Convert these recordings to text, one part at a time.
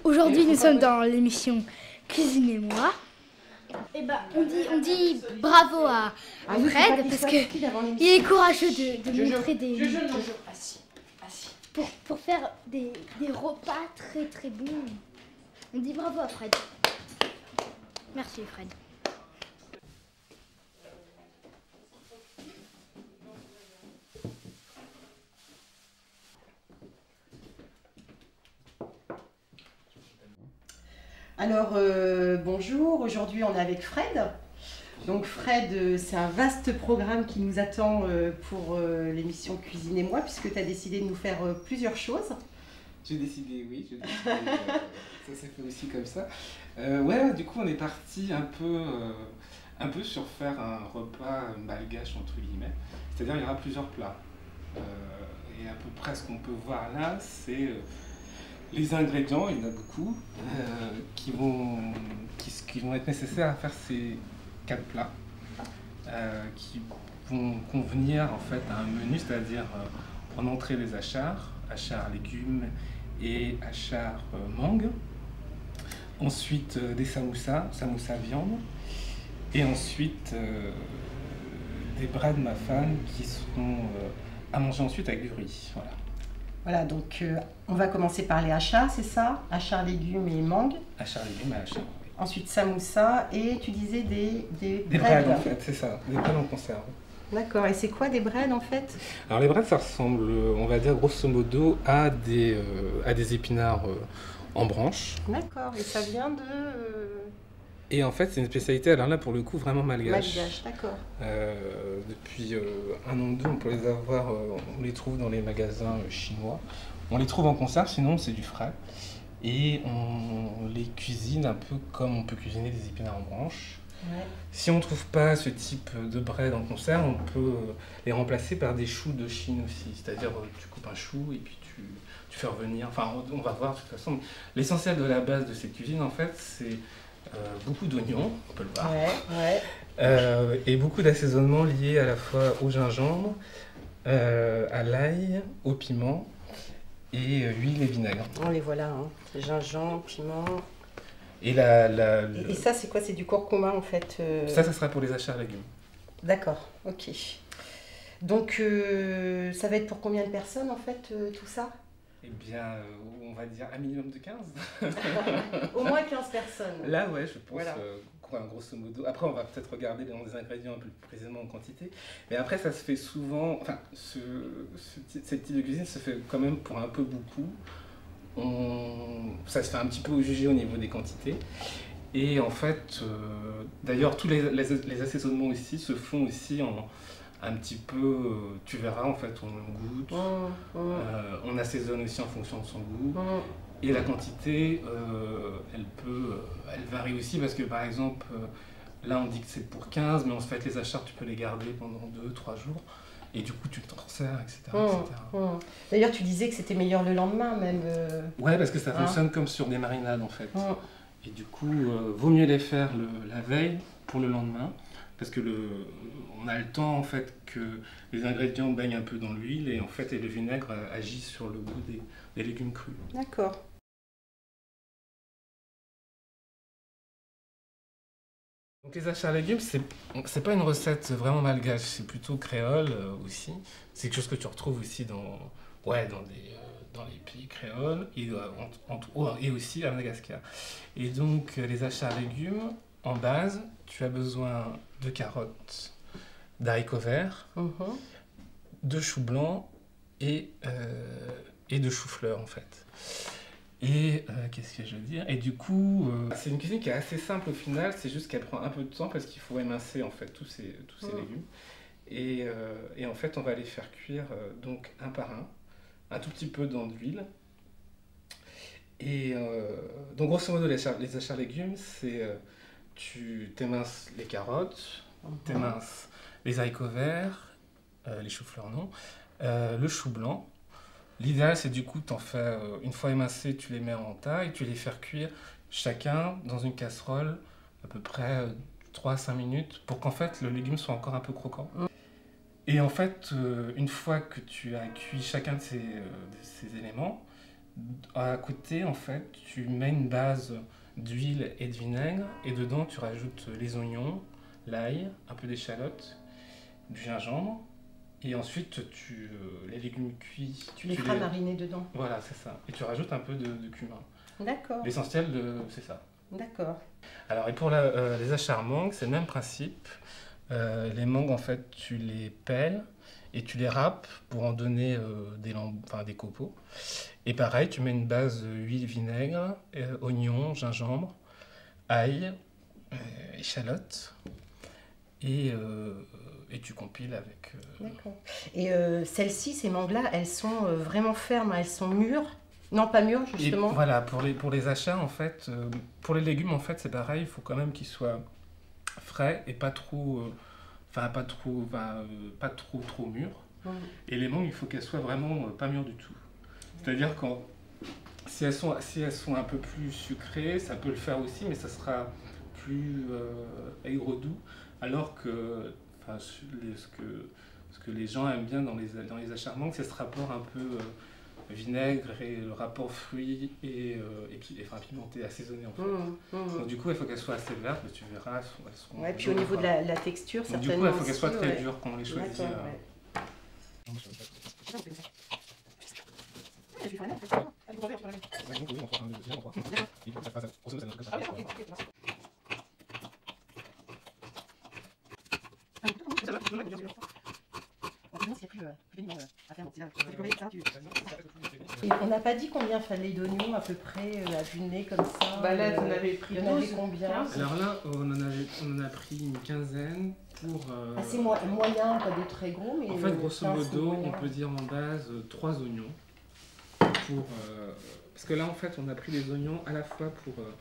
Aujourd'hui, nous sommes dans l'émission Cuisinez-moi. Et ben, on dit bravo à Fred parce qu'il est courageux de montrer des... Assis. Pour faire des repas très très bons. On dit bravo à Fred. Merci Fred. Alors, bonjour, aujourd'hui on est avec Fred. Donc Fred, c'est un vaste programme qui nous attend pour l'émission Cuisinez-moi, puisque tu as décidé de nous faire plusieurs choses. J'ai décidé, oui, ça s'est fait aussi comme ça. Ouais, du coup on est parti un peu sur faire un repas malgache entre guillemets. C'est-à-dire il y aura plusieurs plats. Et à peu près ce qu'on peut voir là, c'est les ingrédients, il y en a beaucoup, qui vont être nécessaires à faire ces 4 plats, qui vont convenir en fait à un menu, c'est-à-dire en entrée les achars légumes et achars mangue. Ensuite des samoussas viande. Et ensuite des bras de ma femme qui seront à manger ensuite avec du riz. Voilà, donc on va commencer par les achars, c'est ça? Achars légumes et mangue. Achars légumes et achars. Oui. Ensuite samoussa et tu disais des breads en fait, c'est ça, des breads en conserve. D'accord, et c'est quoi des breads en fait? Alors les breads ça ressemble, on va dire grosso modo, à des épinards en branches. D'accord, et ça vient de... Et en fait, c'est une spécialité, alors là, pour le coup, vraiment malgache. Malgache, d'accord. Depuis un an ou deux, on peut les avoir, on les trouve dans les magasins chinois. On les trouve en conserve, sinon c'est du frais. Et on les cuisine un peu comme on peut cuisiner des épinards en branches. Ouais. Si on ne trouve pas ce type de bread en conserve, on peut les remplacer par des choux de Chine aussi. C'est-à-dire, tu coupes un chou et puis tu fais revenir. Enfin, on va voir de toute façon. L'essentiel de la base de cette cuisine, en fait, c'est beaucoup d'oignons, on peut le voir, et beaucoup d'assaisonnements liés à la fois au gingembre, à l'ail, au piment et huile et vinaigre. On les voilà, hein. Gingembre, piment. Et, et ça, c'est quoi? C'est du curcuma en fait Ça sera pour les achats légumes. D'accord, ok. Donc, ça va être pour combien de personnes en fait, tout ça? Eh bien, on va dire un minimum de 15. Au moins 15 personnes. Là, ouais, je pense, voilà. Grosso modo. Après, on va peut-être regarder dans les ingrédients un peu plus précisément en quantité. Mais après, ça se fait souvent... Enfin, cette type de cuisine se fait quand même pour un peu beaucoup. Ça se fait un petit peu au jugé au niveau des quantités. Et en fait, d'ailleurs, tous les assaisonnements aussi se font aussi en... un petit peu, tu verras en fait, on goûte, on assaisonne aussi en fonction de son goût, et la quantité, elle varie aussi parce que par exemple, là on dit que c'est pour 15, mais en fait les achats tu peux les garder pendant 2-3 jours, et du coup tu t'en sers, etc. D'ailleurs tu disais que c'était meilleur le lendemain même. Ouais, parce que ça fonctionne comme sur des marinades en fait, et du coup vaut mieux les faire la veille pour le lendemain. Parce que on a le temps en fait que les ingrédients baignent un peu dans l'huile et en fait et le vinaigre agit sur le goût des légumes crus. D'accord. Donc les achats légumes, c'est pas une recette vraiment malgache, c'est plutôt créole aussi. C'est quelque chose que tu retrouves aussi dans les pays créoles et aussi à Madagascar. Et donc les achats légumes, en base, tu as besoin de carottes, d'haricots verts, de choux blancs et de choux-fleurs en fait. Et qu'est-ce que je veux dire? Et du coup, c'est une cuisine qui est assez simple au final, c'est juste qu'elle prend un peu de temps parce qu'il faut émincer en fait tous ces légumes. Et en fait, on va les faire cuire donc un par un tout petit peu dans de l'huile. Et donc grosso modo, les achats légumes, c'est tu t'éminces les carottes, t'éminces les haricots verts, les choux-fleurs non, le chou blanc. L'idéal, c'est du coup, t'en fais, une fois émincés, tu les mets en tas et tu les fais cuire chacun dans une casserole à peu près 3 à 5 minutes pour qu'en fait le légume soit encore un peu croquant. Et en fait, une fois que tu as cuit chacun de ces éléments, À côté, en fait, tu mets une base d'huile et de vinaigre et dedans, tu rajoutes les oignons, l'ail, un peu d'échalote, du gingembre et ensuite, les légumes cuits... Tu les feras mariner dedans. Voilà, c'est ça. Et tu rajoutes un peu de cumin. D'accord. L'essentiel, c'est ça. D'accord. Alors, et pour les achars mangues, c'est le même principe. Les mangues, en fait, tu les pelles et tu les râpes pour en donner des copeaux. Et pareil, tu mets une base huile, vinaigre, oignon, gingembre, ail, échalote et tu compiles avec... D'accord. Et celles-ci, ces mangues-là, elles sont vraiment fermes, elles sont mûres? Non, pas mûres, justement. Et voilà, pour les achats, en fait, pour les légumes, en fait, c'est pareil, il faut quand même qu'ils soient frais et pas trop mûrs. Et les mangues, il faut qu'elles soient vraiment pas mûres du tout. C'est-à-dire que si elles sont un peu plus sucrées, ça peut le faire aussi, mais ça sera plus aigre-doux. Alors que, ce que les gens aiment bien dans les achars mangues, c'est ce rapport un peu vinaigre et le rapport fruits et pimenté, assaisonné en fait. Donc du coup, il faut qu'elles soient assez vertes, mais tu verras, elles seront... Ouais, puis au niveau de la texture, certainement. certainement. Du coup, il faut qu'elles soient très dures quand on les choisit. Et on n'a pas dit combien fallait d'oignons à peu près à vue de nez comme ça. Bah là, vous en avez pris 12. Combien? Alors là, on en a pris une quinzaine pour... assez moyen, pas des très gros, mais... En fait, grosso modo, on peut dire en base 3 oignons. Parce que là, en fait, on a pris des oignons à la fois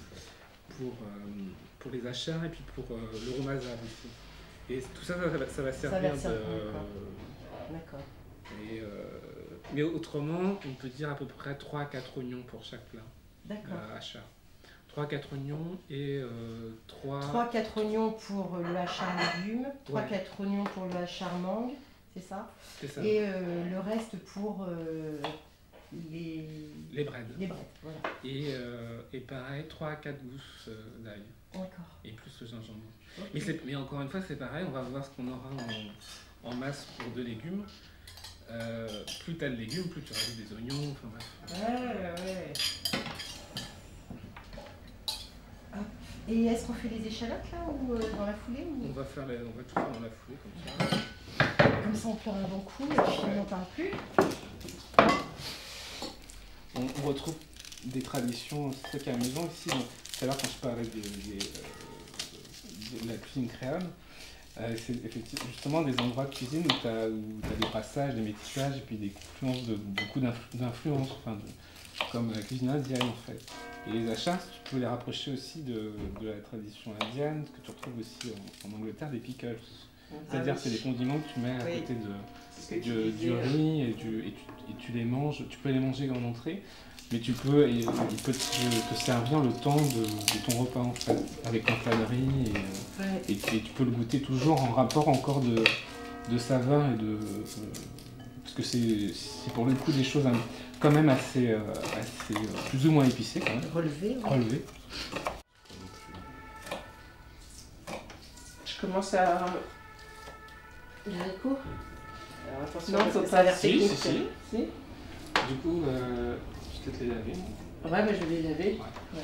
pour les achats et puis pour le romazade aussi. Et tout ça, ça va servir de... D'accord. Mais autrement, on peut dire à peu près 3 à 4 oignons pour chaque plat. D'accord. Achat. 3 à 4 oignons et 3 à 4 oignons pour le hachard légumes, 3 à 4 oignons pour le hachard mangue, c'est ça? C'est ça. Et le reste pour les breads. Les breads, voilà. Et pareil, 3 à 4 gousses d'ail. D'accord. Et plus le gingembre. Okay. Mais encore une fois, c'est pareil, on va voir ce qu'on aura en masse pour de légumes. Plus tu as de légumes, plus tu rajoutes des oignons, enfin bref. Ouais. Et est-ce qu'on fait les échalotes là ou dans la foulée ou... On va tout faire dans la foulée comme ça. Comme ça on pleure un bon coup et puis on n'en parle plus. On retrouve des traditions, c'est ça qui est amusant ici. Tout à l'heure quand je parlais de la cuisine créole, c'est effectivement justement des endroits de cuisine où tu as des passages, des métissages et puis des confluences beaucoup d'influences, comme la cuisine indienne en fait. Et les achats, tu peux les rapprocher aussi de la tradition indienne, ce que tu retrouves aussi en Angleterre, des pickles. C'est-à-dire que c'est des condiments que tu mets à côté du riz et tu les manges, tu peux les manger en entrée, mais il peut te servir le temps de ton repas en fait, avec un plat de riz et tu peux le goûter toujours en rapport encore de saveur et de... parce que c'est pour le coup des choses quand même assez plus ou moins épicées quand même. Relevé. Je commence à... Les haricots. Alors attention, non, faut pas l'air technique. Si. Du coup, je vais te les laver. Ouais, mais je vais les laver. Ouais.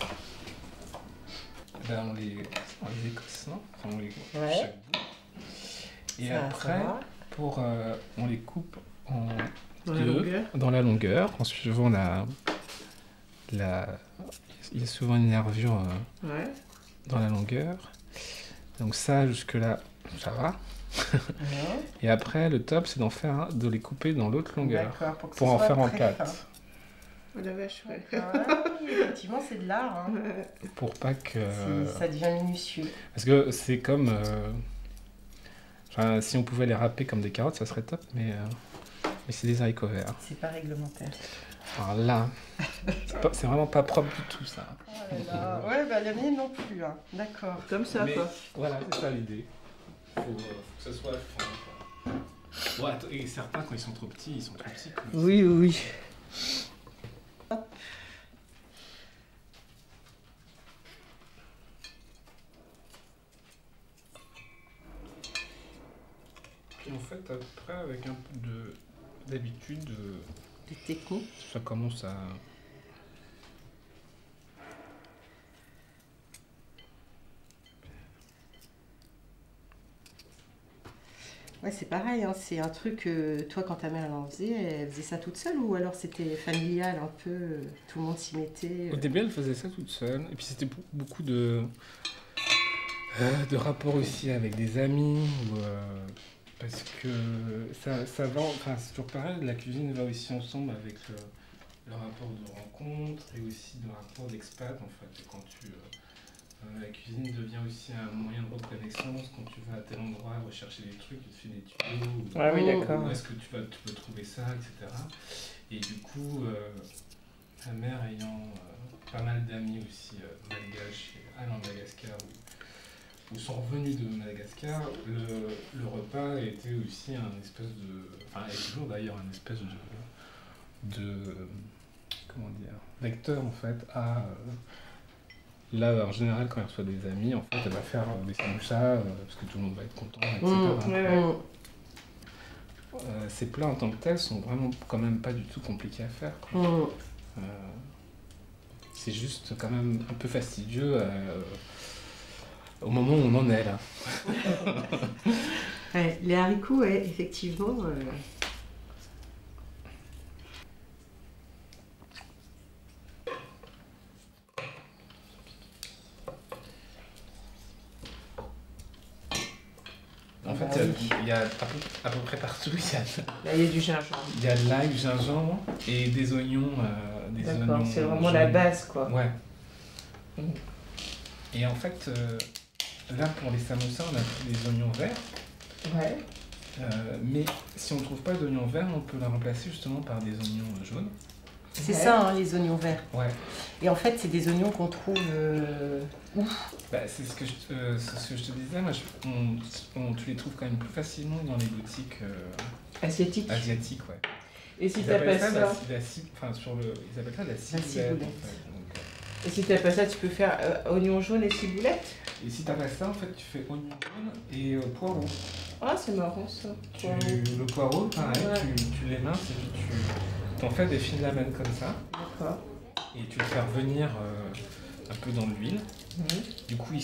Là, on les écosse, non? Enfin, on les chaque bout. Et ça, après, on les coupe dans la longueur, en suivant il y a souvent une nervure dans la longueur. Donc ça, jusque-là, ça va. Et après, le top, c'est de les couper dans l'autre longueur pour en faire en 4. Oh la vache, ouais. Effectivement, c'est de l'art. Hein. Pour pas que... Ça devient minutieux. Parce que c'est comme... si on pouvait les râper comme des carottes, ça serait top, mais c'est des haricots verts. C'est pas réglementaire. Alors là, c'est vraiment pas propre du tout, ça. Oh là là. Ouais, bah la mienne non plus. Hein. D'accord. Comme ça, quoi. Voilà, c'est ça l'idée. Faut que ça soit... Bon, et certains, quand ils sont trop petits, ils sont trop petits. Oui. avec un peu d'habitude, Des techniques. ça commence à... Ouais, c'est pareil, hein, c'est un truc, toi quand ta mère elle faisait ça toute seule ou alors c'était familial un peu, tout le monde s'y mettait Au début, elle faisait ça toute seule. Et puis c'était beaucoup de rapports aussi avec des amis. Parce que ça va, enfin c'est toujours pareil, la cuisine va aussi ensemble avec le rapport de rencontre et aussi le rapport d'expat en fait. Et quand la cuisine devient aussi un moyen de reconnaissance quand tu vas à tel endroit rechercher des trucs, tu te fais des tutos. Ah oui, d'accord. Où est-ce que tu peux trouver ça, etc. Et du coup, ma mère ayant pas mal d'amis aussi malgaches et allant à Madagascar ou sont revenus de Madagascar, le repas a été aussi un espèce de... Enfin, est toujours d'ailleurs un espèce de comment dire, vecteur en fait à... Là, en général, quand elle reçoit des amis, en fait, elle va faire des samoussas, parce que tout le monde va être content, etc. Ces plats en tant que tels sont vraiment quand même pas du tout compliqués à faire, quoi. C'est juste quand même un peu fastidieux au moment où on en est là. Ouais, les haricots, ouais, effectivement. En fait, il y a à peu près partout, Là, il y a du gingembre. il y a de l'ail, du gingembre et des oignons. D'accord, c'est vraiment jaunes. la base, quoi. Ouais. Et en fait, là pour les samoussas, on a pris des oignons verts. Ouais. Mais si on ne trouve pas d'oignons verts, on peut la remplacer justement par des oignons jaunes. C'est ça, hein, les oignons verts. Ouais. Et en fait, c'est des oignons qu'on trouve où? Bah, c'est ce que je te disais, moi, tu les trouves quand même plus facilement dans les boutiques Asiatique. asiatiques, ouais. Et si Ils t'as appellent pas ça, ça, ils appellent ça la ciboulette. ciboulette. En fait. Donc, et si t'as pas ça, tu peux faire oignon jaune et ciboulette. et si t'as pas ça, en fait, tu fais oignon jaune et poireau. Ah, c'est marrant ça. Le poireau, pareil, Ouais. tu l'éminces et puis tu t'en fais des fines lamelles comme ça. D'accord. Et tu le fais revenir un peu dans l'huile. Mhm. Du coup,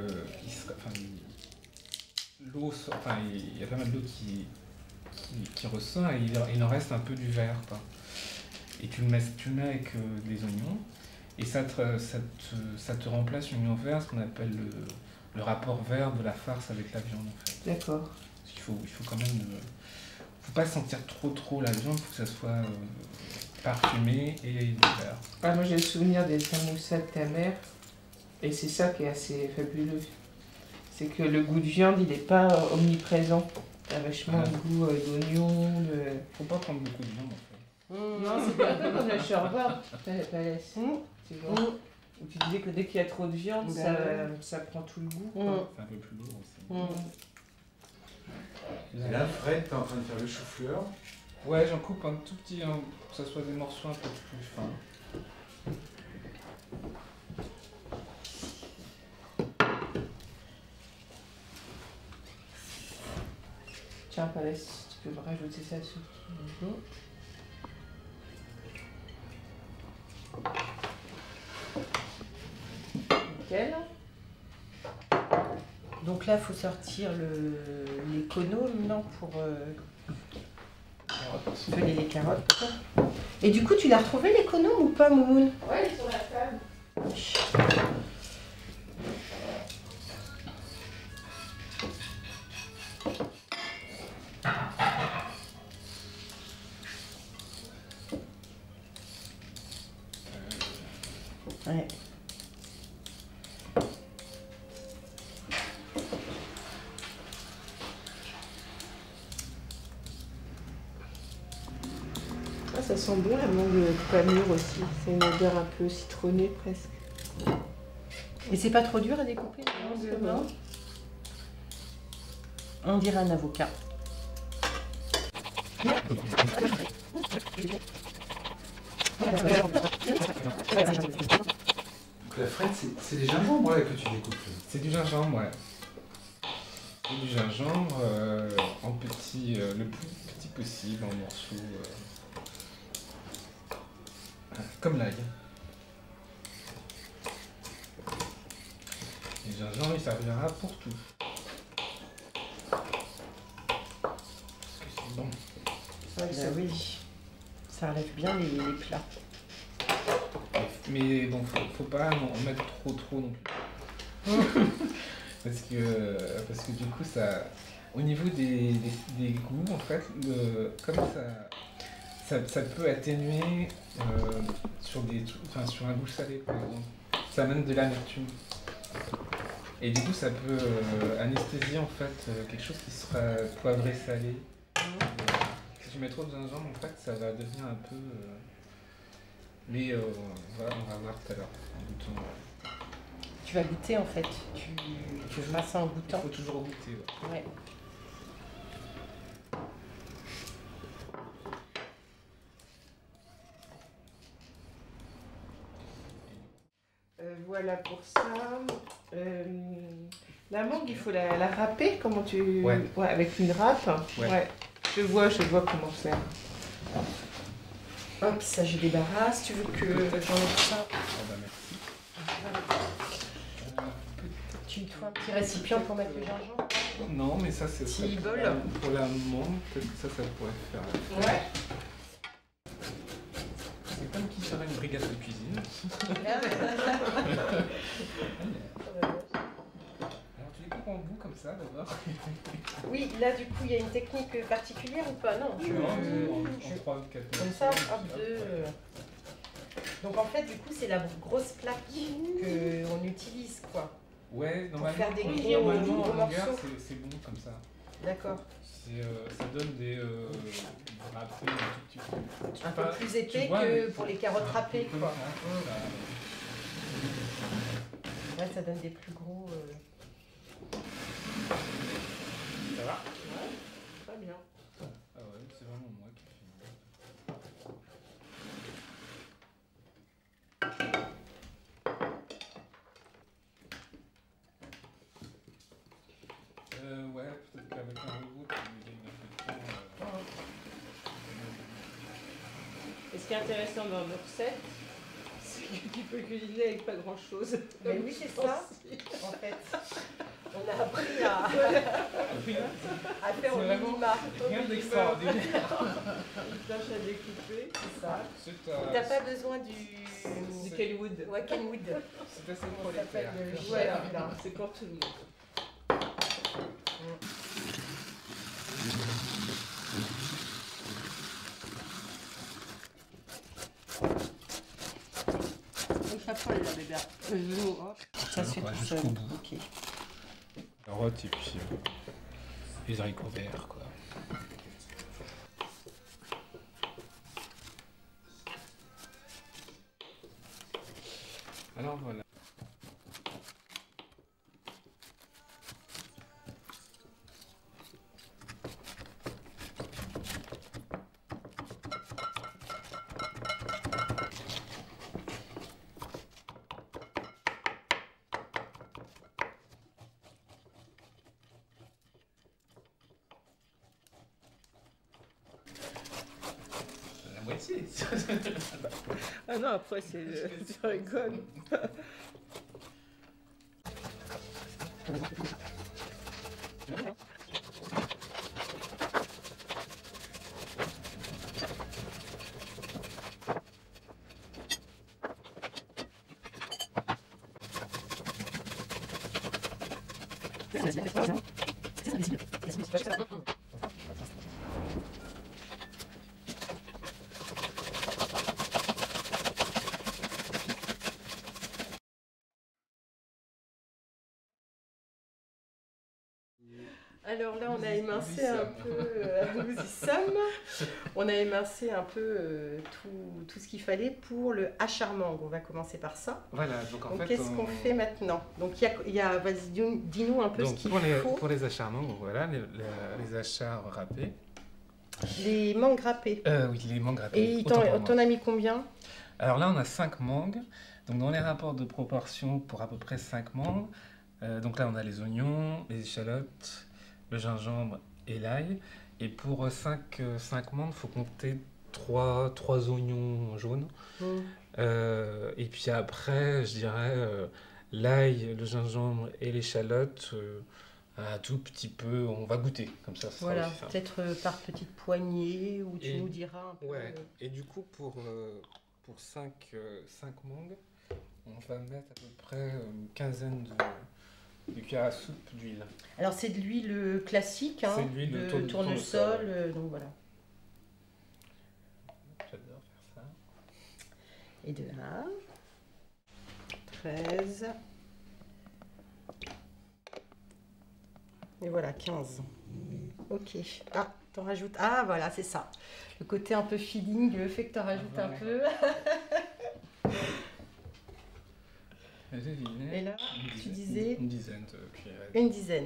il y a pas mal d'eau qui ressort et il en reste un peu du vert, quoi. Et tu le mets avec des oignons et ça te remplace l'oignon vert, ce qu'on appelle le rapport vert de la farce avec la viande, en fait. D'accord. Parce qu'il faut quand même... faut pas sentir trop la viande, faut que ça soit parfumé et du vert. Ah, moi j'ai le souvenir des samoussas de ta mère et c'est ça qui est assez fabuleux. C'est que le goût de viande il n'est pas omniprésent. T'as vachement Ah. le goût d'oignon, de... Faut pas prendre beaucoup de viande, en fait. Non, c'est pas un peu comme la shorba, Palès. Tu vois. Où tu disais que dès qu'il y a trop de viande, ça prend tout le goût. Quoi. C'est un peu plus lourd aussi. Et là, Fred, t'es en train de faire le chou-fleur. Ouais, j'en coupe un tout petit, pour que ça soit des morceaux un peu plus fins. Tiens, Palès, tu peux me rajouter ça dessus. Nickel. Donc là, il faut sortir l'économe, non, pour peler les carottes. peut-être. Et du coup, tu l'as retrouvé l'économe ou pas, Moumoun? Ouais, il est sur la table. Ouais. Ah, ça sent bon la mangue pas mûre aussi. C'est une odeur un peu citronnée presque. Et c'est pas trop dur à découper? Non. On dirait un avocat. Donc la Fred, c'est des gingembre là, que tu découpes. C'est du gingembre, ouais. C'est du gingembre en petits, le plus possible, en morceaux. Comme l'ail. Le gingembre, il servira pour tout. Parce que c'est bon. Oui, ça enlève bien les plats. Mais bon, faut pas en mettre trop non plus. parce que du coup, ça, au niveau des goûts, en fait, comme ça peut atténuer sur sur un goût salé, par exemple. Ça amène de l'amertume. Et du coup, ça peut anesthésier en fait quelque chose qui sera poivré salé. Si tu mets trop de gingembre, en fait, ça va devenir un peu. Mais on va voir tout à l'heure en goûtant. Tu vas goûter en fait. Tu feras ça en goûtant. Il faut toujours goûter. Ouais. Voilà pour ça. La mangue, il faut la râper. Comment tu... Ouais. Avec une râpe. Ouais. Je vois comment faire. Hop, ça je débarrasse. Tu veux que j'enlève ça? Ah bah merci. Tu me trouves un petit récipient pour mettre le gingembre? Non, mais ça c'est Petit bol. pour la mangue, peut-être que ça pourrait faire. Ouais. C'est comme qui ferait une brigade de cuisine. Alors tu les coupes en bout comme ça d'abord. Oui, là du coup il y a une technique particulière ou pas? Non, En 3 ou 4 comme ça, hop, 2. Donc en fait du coup c'est la grosse plaque qu'on utilise quoi. Ouais, normalement, faire des gros normalement en morceaux. longueur c'est bon comme ça. D'accord. Ça donne des râpés un tout petit peu. Un peu plus épais vois, que mais pour les carottes râpées comme quoi. ça, Ouais, ça donne des plus gros. ça va? Ouais, très bien. Ah ouais, c'est vraiment moi qui fais. Ouais, peut-être qu'avec un robot, tu gagnes un peu de temps. Et ce qui est intéressant dans nos recettes, c'est que tu peux cuisiner avec pas grand chose. Mais oui, c'est ça. En fait, on a appris à faire au vraiment minima. Rien d'extraordinaire. Une tâche à découper. C'est ça. C'est T'as pas besoin du Kenwood. Ouais, Kenwood. c'est assez Comment ça s'appelle prolétaire. Voilà. C'est pour tout le monde. Le chapeau là, bébé. Ça se fait Ouais, tout jusqu'au seul. bout. Ok. Carottes et puis les haricots verts quoi. Alors voilà. La moitié. Ah non, après, tu rigoles. Alors là, on a émincé un peu, nous y sommes. On a émincé un peu tout ce qu'il fallait pour le hachard-mangue. On va commencer par ça. Voilà, donc en Donc fait. qu'est-ce qu'on fait maintenant? Donc il y a vas-y, dis-nous un peu Donc ce qu'il faut. pour les acharnements, donc voilà, les achards râpés. Les mangues râpées. Oui, les mangues râpées. Et autant pour moi. t'en as mis combien? Alors là, on a 5 mangues. Donc dans les rapports de proportion pour à peu près 5 mangues, donc là, on a les oignons, les échalotes, le gingembre et l'ail. Et pour 5 mangues, il faut compter 3 oignons jaunes. Et puis après, je dirais l'ail, le gingembre et l'échalote, un tout petit peu, on va goûter, comme ça sera Voilà, aussi simple. peut-être par petites poignées, ou tu nous diras un peu. Ouais, et du coup, pour 5 mangues, on va mettre à peu près une quinzaine de cuillères à soupe d'huile. Alors c'est de l'huile classique, hein, C'est de l'huile de tournesol, donc voilà. J'adore faire ça. Et de 1, 13, et voilà, 15. Ok. Ah, t'en rajoutes. Ah, voilà, c'est ça. Le côté un peu feeling fait que t'en rajoutes un peu. Et là, tu disais une dizaine de cuillères. une dizaine.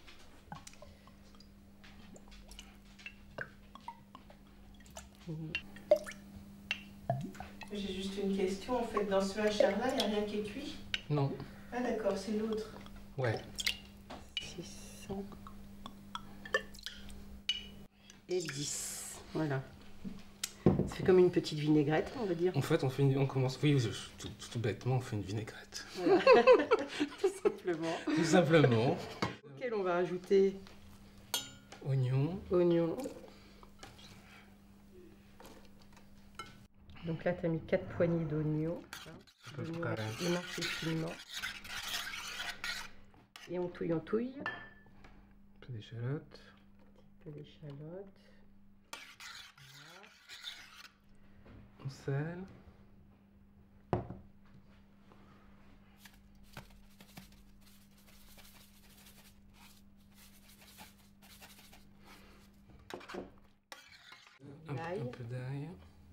J'ai juste une question, en fait, dans ce hachard-là, il n'y a rien qui est cuit? Non. Ah d'accord, c'est l'autre. Ouais. 600 et 10. Voilà. Ça fait comme une petite vinaigrette, on va dire. En fait, on commence. Oui, tout bêtement, on fait une vinaigrette. Voilà. Tout simplement. Tout simplement. Auquel on va ajouter Oignon. oignon. Donc là, tu as mis 4 poignées d'oignons. À peu L'oignon près. émincé finement. Et on touille, Un peu d'échalote. un peu d'échalote. On sel. L'ail. Un peu d'ail.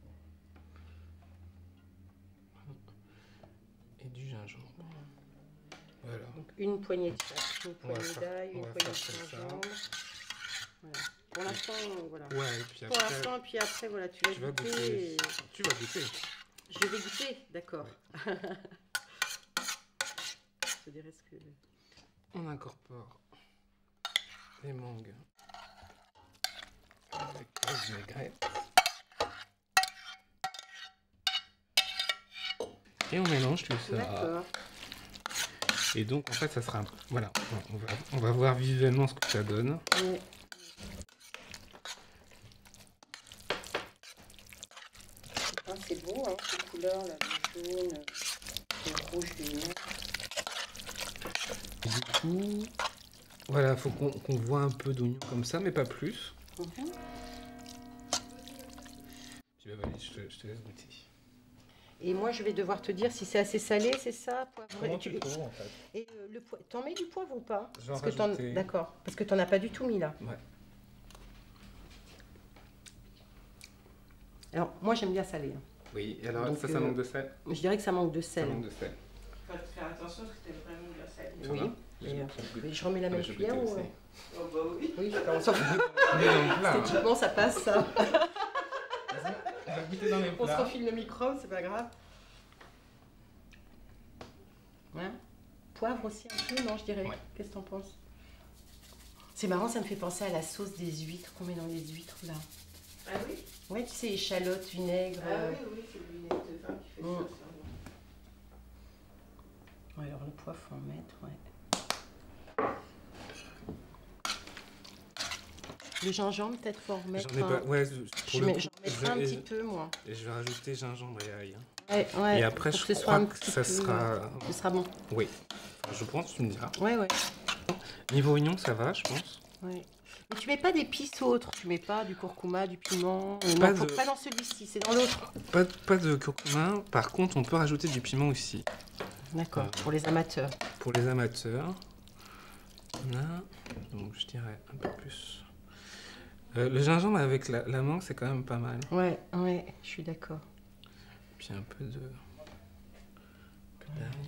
Et du gingembre. Voilà. Donc une poignée de chaque, une On va poignée faire- d'ail, on une va poignée de faire comme ça. gingembre. Voilà. Pour l'instant, voilà. Ouais, et puis Pour après, l'instant, puis après, voilà, tu tu vas vas goûter. goûter. et- Tu vas goûter. Je vais goûter, d'accord. Je dirais ce que... On incorpore les mangues avec la vinaigrette. Et on mélange tout ça. D'accord. Et donc en fait ça sera... Voilà, on va voir visuellement ce que ça donne. Ouais. Ah, c'est beau, hein, ces couleurs, là, le jaune, le rouge du nez. Du coup, voilà, faut qu'on voit un peu d'oignon comme ça, mais pas plus. Puis bah, allez, je te laisse goûter. Et moi, je vais devoir te dire si c'est assez salé, c'est ça, poivré. Comment tu trouves en fait? Et t'en mets du poivre ou pas? Je vais en Parce que rajouter. D'accord, parce que t'en as pas du tout mis là. Ouais. Alors, moi, j'aime bien salé. Hein. Oui, et alors Donc, ça manque de sel. Je dirais que ça manque de Ça sel. manque de sel. Faut faire attention parce que t'es vraiment bien salé. Ça Oui. va Mais je remets la même je cuillère goûtais ou... aussi. Oh bah oui. Oui, on s'en fout. On est dans le plat. hein. Esthétiquement, ça passe, ça. On va goûter dans les On se plats. refile le micro, c'est pas grave. Hein? Poivre aussi un peu, non, je dirais. Ouais. Qu'est-ce que t'en penses? C'est marrant, ça me fait penser à la sauce des huîtres qu'on met dans les huîtres, là. Ah oui? Ouais, tu sais, échalotes, vinaigre. Ah oui, oui, c'est le vinaigre de vin qui fait ça. Ouais, alors le poivre, faut en mettre, ouais. Le gingembre, peut-être, faut en mettre. J'en ai pas. Ouais, J'en mettrai un petit peu, moi. Et je vais rajouter gingembre et ail. hein. Ouais, Et après, pour je que ce soit crois un que petit ça peu, sera. Ce sera bon. Oui. Enfin, je pense, tu me diras. Ouais, ouais. Niveau oignon, ça va, je pense. Ouais. Mais tu mets pas d'épices autres, tu mets pas du curcuma, du piment. Pas Non, faut de- pas dans celui-ci, c'est dans l'autre. Pas de curcuma. Par contre, on peut rajouter du piment aussi. D'accord, pour les amateurs. Pour les amateurs. Là, donc je dirais un peu plus. Le gingembre avec la mangue, c'est quand même pas mal. Ouais, ouais, je suis d'accord. Puis un peu de. d'ail.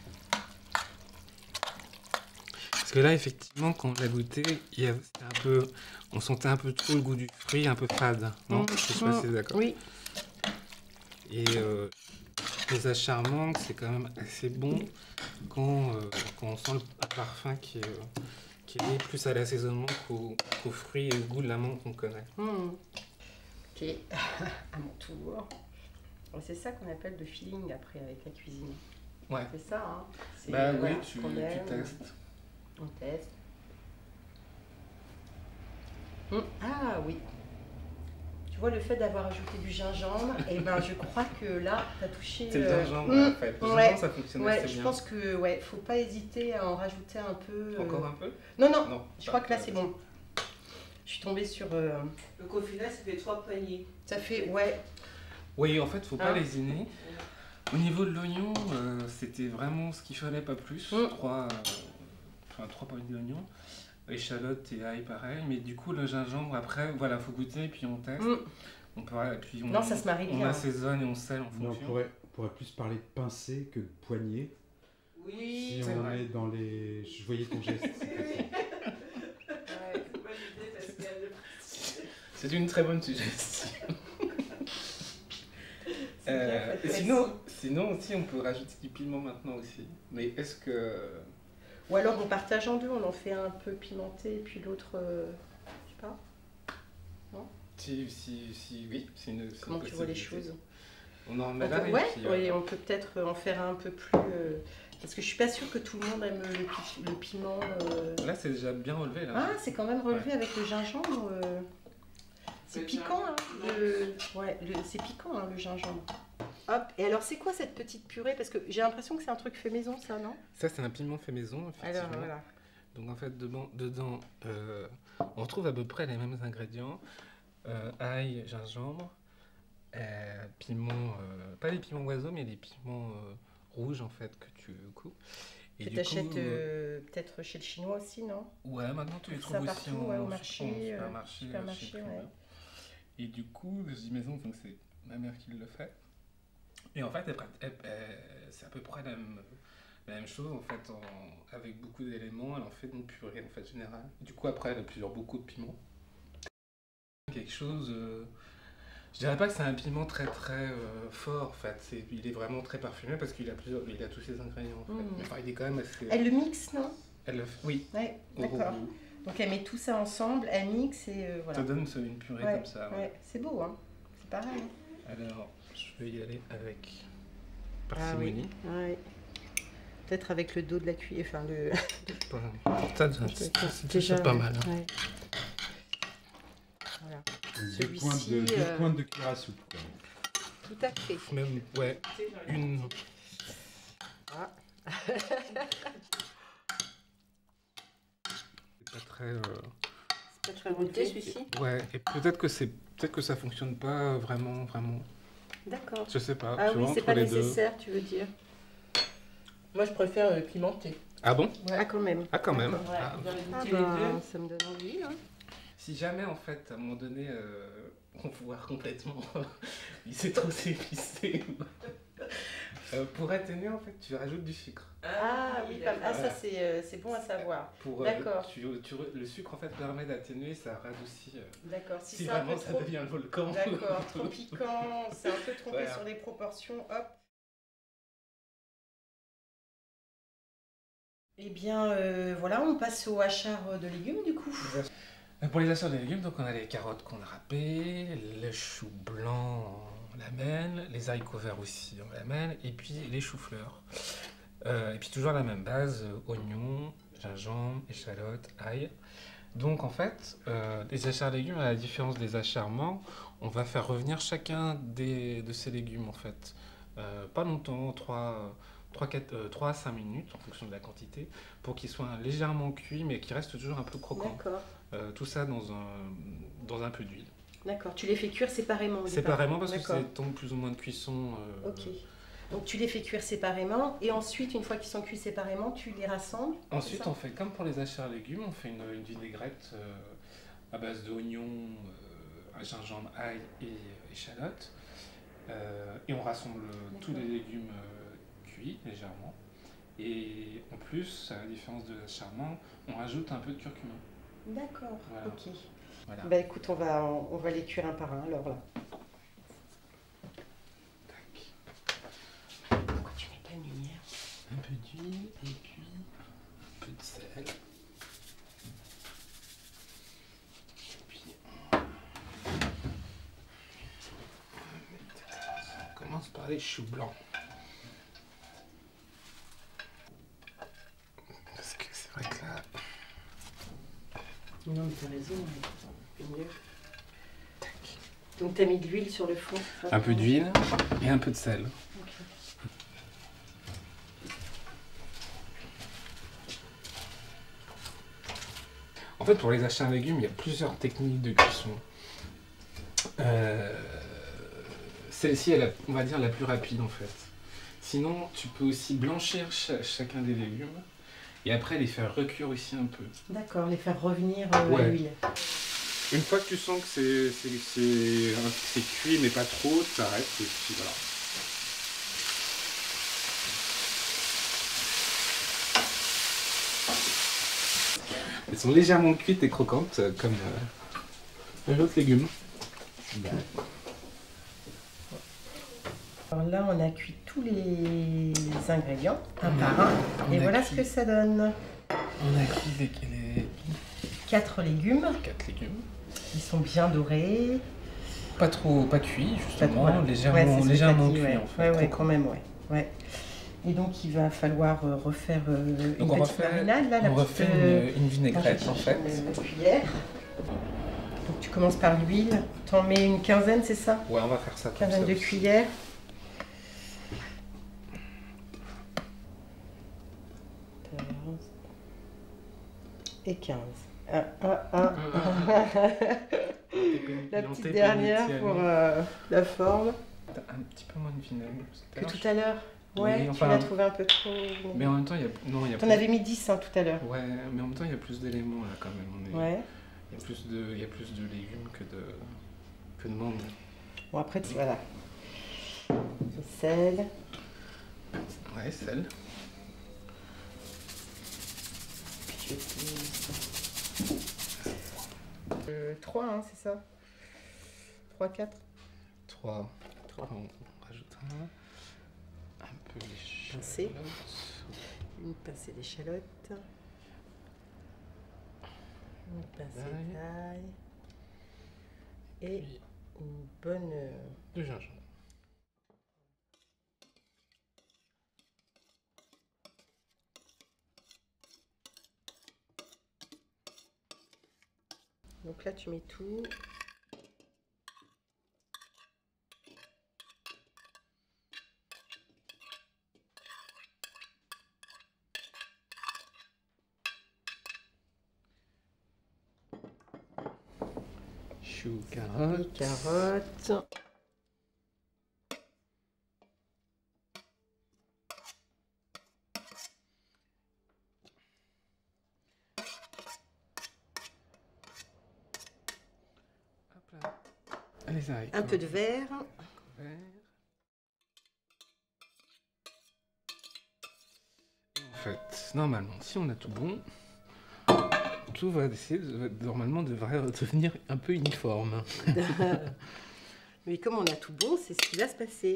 Parce que là, effectivement, quand on l'a goûté, c'était un peu, on sentait un peu trop le goût du fruit, un peu fade. Non, je sais pas si c'est d'accord. Oui, Et les achards mangues, c'est quand même assez bon quand on sent un parfum qui qui est lié plus à l'assaisonnement qu'aux fruits et au goût de la menthe qu'on connaît. Ok, à mon tour. C'est ça qu'on appelle le feeling après avec la cuisine. Ouais. C'est ça, hein. Bah oui, voilà, tu qu'on aime. testes. On teste. Ah oui. Tu vois, le fait d'avoir ajouté du gingembre, et ben je crois que là, tu as touché. C'est le gingembre, en fait. Le gingembre, ça fonctionne assez bien. Je pense que faut pas hésiter à en rajouter un peu. Encore un peu? Non, je crois que là c'est bon. Je suis tombée sur. Donc au final, ça fait 3 poignées. Ça fait, Oui, en fait, faut pas lésiner. Au niveau de l'oignon, c'était vraiment ce qu'il fallait, pas plus. 3 poignées d'oignon. Échalote et ail, pareil. Mais du coup, le gingembre, après, voilà, faut goûter et puis on teste. Non, ça se marie bien. On assaisonne et on sèle en fonction. On pourrait plus parler de pincée que de poignée. Oui, si on est dans les... Je voyais ton geste. C'est une très bonne suggestion. Sinon aussi, on peut rajouter du piment maintenant aussi. Mais est-ce que... Ou alors on partage en deux, on en fait un peu pimenté et puis l'autre, je sais pas. Non ? Oui, c'est une Comment tu vois les choses ? On en met là oui, on peut peut-être en faire un peu plus... Parce que je suis pas sûre que tout le monde aime le piment. Là, c'est déjà bien relevé. Là. Ah, c'est quand même relevé avec le gingembre. C'est piquant, hein, c'est piquant, hein, le gingembre. Hop, et alors c'est quoi cette petite purée? Parce que j'ai l'impression que c'est un truc fait maison, ça, non? Ça, c'est un piment fait maison, effectivement. Alors, voilà. Donc en fait, dedans on retrouve à peu près les mêmes ingrédients. Ail, gingembre, piment, pas les piments oiseaux, mais les piments rouges, en fait, que tu coupes. Et tu achètes peut-être chez le chinois aussi, non? Ouais, maintenant tu les trouves aussi partout, au marché, supermarché. Et du coup, je dis maison, donc c'est ma mère qui le fait. Et en fait, c'est à peu près la même chose, en fait, avec beaucoup d'éléments. Elle en fait une purée, en fait, générale. Du coup, après, elle a beaucoup de piments. Quelque chose... je dirais pas que c'est un piment très fort, en fait. Il est vraiment très parfumé parce qu'il a tous ses ingrédients, en fait. Enfin, il est quand même assez... Elle le mixe, non? Oui. Ouais, d'accord. Donc elle met tout ça ensemble, elle mixe et voilà. Ça donne une purée comme ça. Ouais, c'est beau, hein. C'est pareil. Alors, je vais y aller avec parcimonie. Ouais. Peut-être avec le dos de la cuillère, enfin le... c'est déjà pas mal. Hein. Ouais. Voilà. Deux pointes de cuillère à soupe, quand même. Tout à fait. Même, ouais, une... Ah. C'est pas très goûté celui-ci. Ouais, et peut-être que ça fonctionne pas vraiment. D'accord. Je sais pas. Ah oui, c'est pas nécessaire, tu veux dire. Moi, je préfère pimenté. Ah bon? Ouais. Ah, quand même. Ah, quand même. Ouais, Ah, ça me donne envie, hein. Si jamais, en fait, à un moment donné, on voit complètement, il s'est trop épicé. Pour atténuer, en fait, tu rajoutes du sucre. Ah oui, ça c'est bon à savoir. D'accord. Le sucre, en fait, permet d'atténuer, ça radoucit. D'accord. Si vraiment ça devient le volcan. D'accord, trop piquant, c'est un peu trompé sur les proportions, hop. Eh bien, voilà, on passe au hachard de légumes, du coup. Pour les hacheurs de légumes, donc on a les carottes qu'on a râpées, le chou blanc en lamelles, les haricots verts aussi en lamelles, et puis les choux-fleurs. Et puis toujours la même base, oignons, gingembre, échalote, ail. Donc en fait, les hacheurs de légumes, à la différence des acharements, on va faire revenir chacun de ces légumes en fait. Pas longtemps, 3 à 5 minutes en fonction de la quantité, pour qu'ils soient légèrement cuits mais qu'ils restent toujours un peu croquants. D'accord. Tout ça dans un peu d'huile. D'accord, tu les fais cuire séparément? Séparément parce que c'est le temps plus ou moins de cuisson. Ok. Donc tu les fais cuire séparément et ensuite, une fois qu'ils sont cuits séparément, tu les rassembles? Ensuite, on fait comme pour les hacheurs légumes, on fait une vinaigrette à base d'oignons, gingembre, ail et échalote. Et on rassemble tous les légumes cuits légèrement. Et en plus, à la différence de l'acharement, on rajoute un peu de curcuma. D'accord, voilà. Ok. Voilà. Bah écoute, on va les cuire un par un alors là. Tac. Pourquoi tu mets pas une lumière? Un peu d'huile et puis un peu de sel. commence par les choux blancs. Parce que c'est vrai que là... Non, mais t'as raison, c'est mieux. Donc t'as mis de l'huile sur le fond, c'est ça? Un peu d'huile et un peu de sel. Okay. En fait, pour les achats de légumes, il y a plusieurs techniques de cuisson. Celle-ci est, on va dire, la plus rapide en fait. Sinon, tu peux aussi blanchir chacun des légumes et après les faire recuire aussi un peu. D'accord, les faire revenir ouais. à l'huile. Une fois que tu sens que c'est cuit mais pas trop, tu arrêtes et puis voilà. Elles sont légèrement cuites et croquantes comme les autres légumes. Alors là, on a cuit tous les ingrédients, un par un, et voilà ce que ça donne. On a cuit les 4 légumes. 4 légumes. Ils sont bien dorés. Pas cuits, justement, voilà. légèrement cuits en fait. Ouais, quand même, ouais. Et donc il va falloir refaire une petite marinade, là, on refait une vinaigrette en fait. Une cuillère. Donc tu commences par l'huile, t'en mets une quinzaine, c'est ça? Ouais, on va faire ça. Une quinzaine de cuillères. Et 15. La petite dernière pour la forme. Un petit peu moins de vinaigre. Que tout à l'heure. Ouais, oui, enfin, tu l'as trouvé un peu trop. Mais en même temps, il y a. Non, il y a. T'en avais mis 10 hein, tout à l'heure. Ouais, mais en même temps, il y a plus d'éléments là quand même. Ouais. Il y a plus de légumes que de monde. Bon, après, voilà. Le sel. Ouais, sel. 3, hein, c'est ça? 3, 4? 3. On rajoute un peu d'échalotes. Une pincée d'échalotes. Une pincée d'ail. Et une bonne... de gingembre. Donc là, tu mets tout. Choux, carottes. Carottes. Un peu de verre. En fait, normalement, si on a tout bon, tout va normalement devrait devenir un peu uniforme. Mais comme on a tout bon, c'est ce qui va se passer.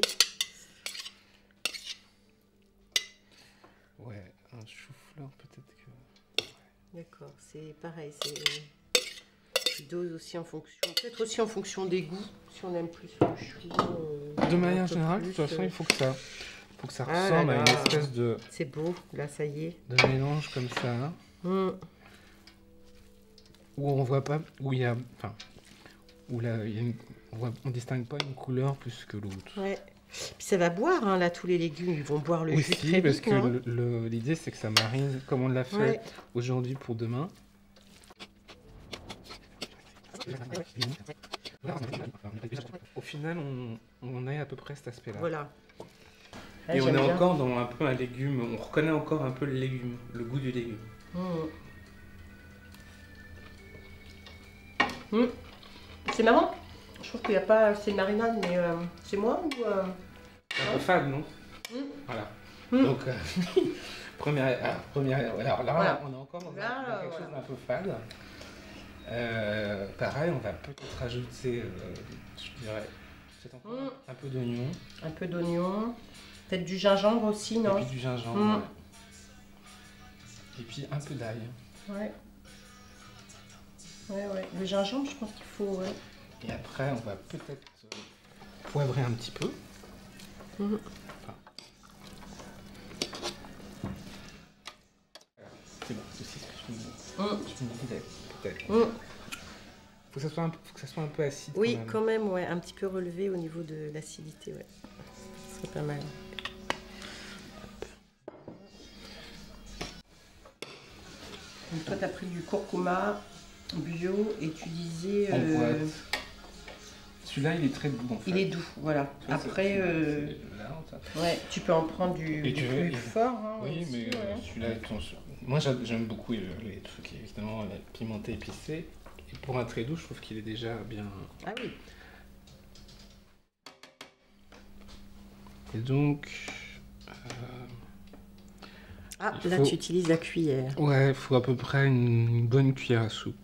Ouais, un chou-fleur peut-être que... D'accord, c'est pareil, tu doses aussi en fonction, peut-être aussi en fonction des goûts, si on aime plus le chou. De manière générale, de toute façon, il faut que ça ressemble à une espèce de... C'est beau, là ça y est. De mélange comme ça. Où on voit pas, où il y a... Enfin, où là, on distingue pas une couleur plus que l'autre. Ouais. Puis ça va boire, hein, là, tous les légumes, ils vont boire le jus très vite, parce que l'idée, c'est que ça marine, comme on l'a fait aujourd'hui pour demain. Au final, on est à peu près cet aspect-là. Voilà. Là, et on est encore dans un peu un légume, on reconnaît encore un peu le légume, le goût du légume. C'est marrant. Je trouve qu'il n'y a pas assez de marinade, mais c'est moi ou... Un peu fade, non? Voilà. Donc, alors là, on est encore dans quelque chose d'un peu fade. Pareil, on va peut-être rajouter, je dirais, encore un peu d'oignon. Un peu d'oignon. Peut-être du gingembre aussi, non? Et puis du gingembre, ouais. Et puis un peu d'ail. Ouais. Le gingembre, je pense qu'il faut, Et après, on va peut-être poivrer un petit peu. C'est bon, ceci, je me disais, peut-être. Faut que ça soit un peu acide. Oui, quand même, ouais, un petit peu relevé au niveau de l'acidité, ouais. C'est pas mal. Donc toi, tu as pris du curcuma bio et tu disais... En boîte. Celui-là, il est très doux en fait. Il est doux, voilà. Après, ouais, tu peux en prendre du plus fort. Hein, oui, aussi, mais ouais. celui-là, moi j'aime beaucoup les trucs évidemment pimentés, épicés. Et pour un très doux, je trouve qu'il est déjà bien. Ah oui. Et donc. Là tu utilises la cuillère. Ouais, il faut à peu près une bonne cuillère à soupe.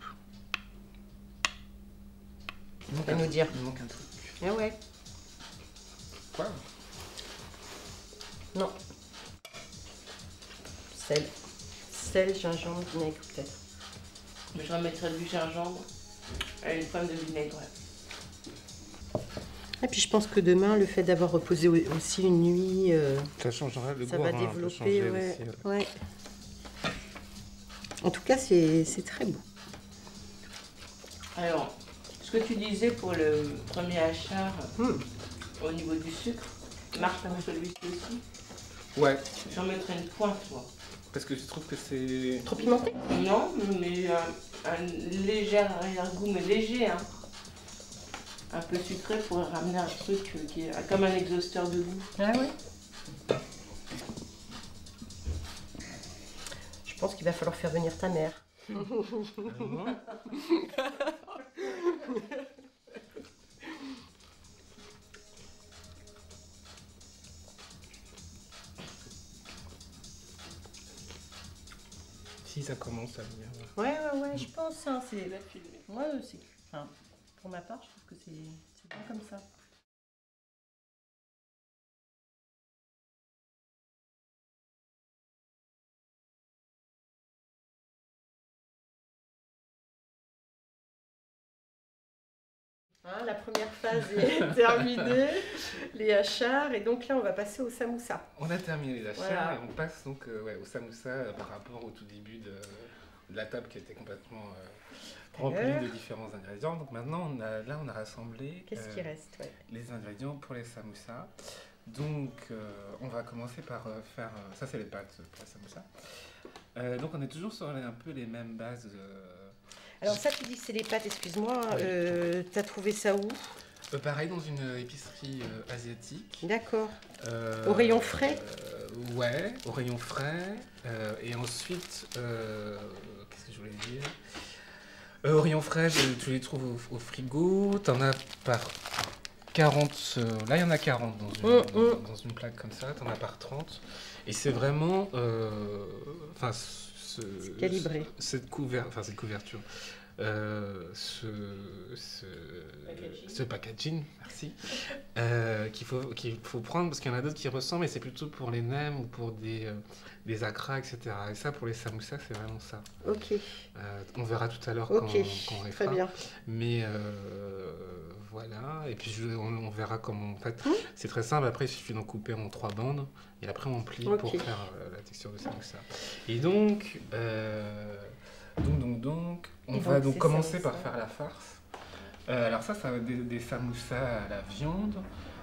Tu vas nous dire. Il manque un truc. Ah ouais. Quoi? Non. Sel, gingembre, vinaigre peut-être. Je remettrai du gingembre et une pomme de vinaigre. Ouais. Et puis je pense que demain, le fait d'avoir reposé aussi une nuit, ça changera le goût. Ça va développer, ouais. Aussi, ouais. En tout cas, c'est très beau. Alors, ce que tu disais pour le premier achat au niveau du sucre, marche pour celui-ci aussi? Ouais. J'en mettrais une pointe, moi. Parce que je trouve que c'est... Trop pimenté? Non, mais un léger arrière-goût, mais léger, hein. Un peu sucré pour ramener un truc qui est comme un exhausteur de goût. Ah ouais. Je pense qu'il va falloir faire venir ta mère. Si ça commence à venir. Ouais, je pense. Hein, c'est... Ouais, c'est... Enfin, pour ma part, je trouve que c'est bien comme ça. Hein, la première phase est terminée, les hachars, et donc là on va passer au samoussa. On a terminé les achats voilà. Et on passe donc au samoussa par rapport au tout début de la table qui était complètement remplie de différents ingrédients. Donc maintenant on a rassemblé Qu'est-ce qui reste, les ingrédients pour les samoussas. Donc on va commencer par faire, ça c'est les pâtes pour la samoussa. Donc on est toujours sur un peu les mêmes bases. Alors ça tu dis que c'est les pâtes, excuse-moi, oui. T'as trouvé ça où? Pareil dans une épicerie asiatique. D'accord. Au rayon frais? Ouais, au rayon frais. Et ensuite, qu'est-ce que je voulais dire? Au rayon frais, tu les trouves au frigo. T'en as par 40. Là, il y en a 40 dans une plaque comme ça. T'en as par 30. Et c'est vraiment. Enfin, c'est calibré. Cette couverture. Ce packaging, merci, qu'il faut prendre parce qu'il y en a d'autres qui ressemblent et c'est plutôt pour les nems ou pour des acras, etc. Et ça, pour les samoussas, c'est vraiment ça. Ok. On verra tout à l'heure quand on les fera. Très bien. Mais voilà, et puis on verra comment en fait. C'est très simple, après il suffit d'en couper en 3 bandes et après on plie pour faire la texture de samoussa. Et donc, on va donc commencer par faire la farce. Alors ça va être des samoussas à la viande.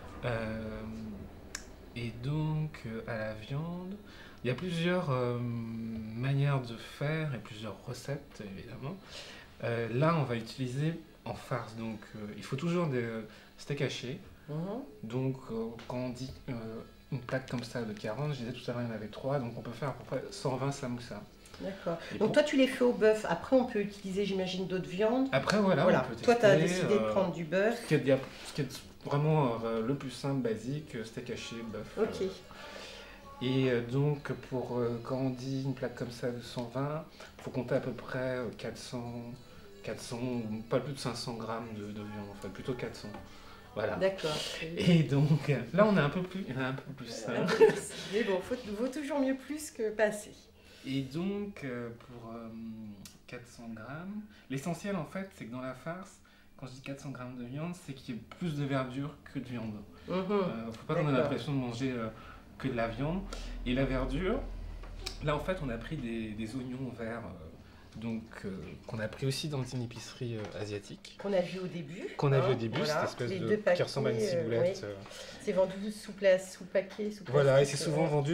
Et donc à la viande, il y a plusieurs manières de faire et plusieurs recettes évidemment. Là on va utiliser en farce, donc il faut toujours des steaks hachés. Donc quand on dit une plaque comme ça de 40, je disais tout à l'heure il y en avait 3, donc on peut faire à peu près 120 samoussas. D'accord. Donc toi tu les fais au bœuf, après on peut utiliser j'imagine d'autres viandes. Après voilà. On peut tester, toi tu as décidé de prendre du bœuf. Ce qui est vraiment le plus simple, basique, steak haché, bœuf. Ok. Et donc quand on dit une plaque comme ça de 120, il faut compter à peu près 400, pas plus de 500 grammes de viande, enfin plutôt 400. Voilà. D'accord. Et donc là on est un peu plus simple. Mais bon, vaut toujours mieux plus que pas assez. Et donc, pour 400 grammes, l'essentiel en fait, c'est que dans la farce, quand je dis 400 grammes de viande, c'est qu'il y ait plus de verdure que de viande. Faut pas qu'on ait l'impression de manger que de la viande. Et la verdure, là en fait on a pris des oignons verts, qu'on a pris aussi dans une épicerie asiatique. Qu'on a vu au début. Cette espèce qui ressemble à une ciboulette. C'est vendu sous paquet, Voilà, et c'est souvent vendu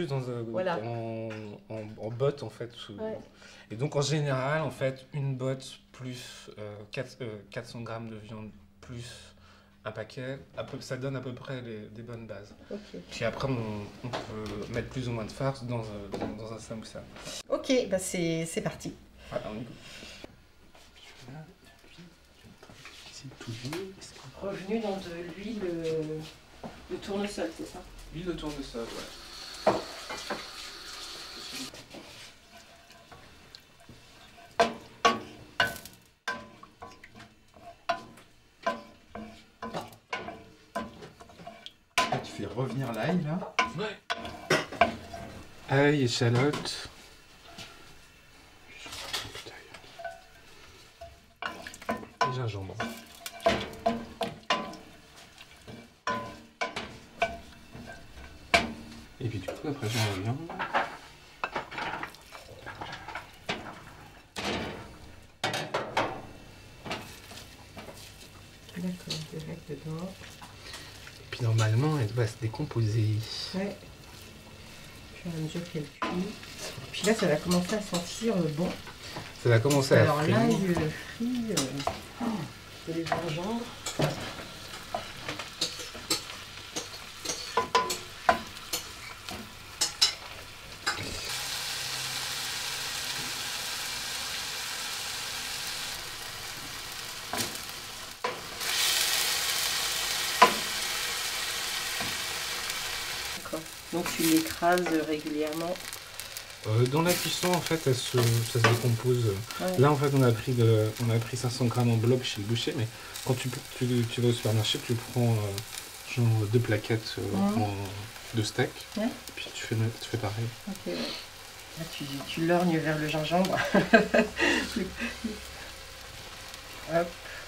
en bottes en fait. Et donc en général, en fait, une botte plus 400 grammes de viande plus un paquet, ça donne à peu près des bonnes bases. Puis après, on peut mettre plus ou moins de farce dans un samoussa. Ok, bah c'est parti. Voilà, on y go. Revenu dans de l'huile de tournesol, c'est ça? L'huile de tournesol, ouais. Tu fais revenir l'ail là? Ouais. Ail, échalote. Et gingembre. Et puis du coup après je mets la viande. D'accord, direct dedans. Et puis normalement elle doit se décomposer. Ouais. Puis à mesure qu'elle cuit. Puis là ça va commencer à sentir bon. Ça va commencer à alors frire. l'ail frit, les gingembre. Donc tu l'écrases régulièrement. Dans la cuisson, en fait, ça se décompose. Ouais. Là, en fait, on a pris 500 grammes en bloc chez le boucher, mais quand tu vas au supermarché, tu prends genre 2 plaquettes de steak, et puis tu fais pareil. Ok. Là, tu lorgnes vers le gingembre. Hop.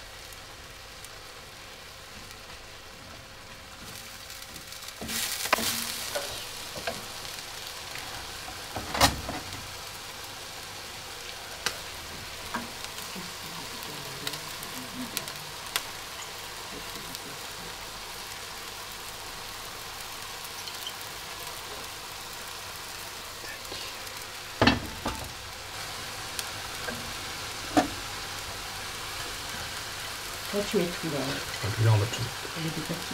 Là, tu mets tout là. Et puis là, on va tout. Elle est partie.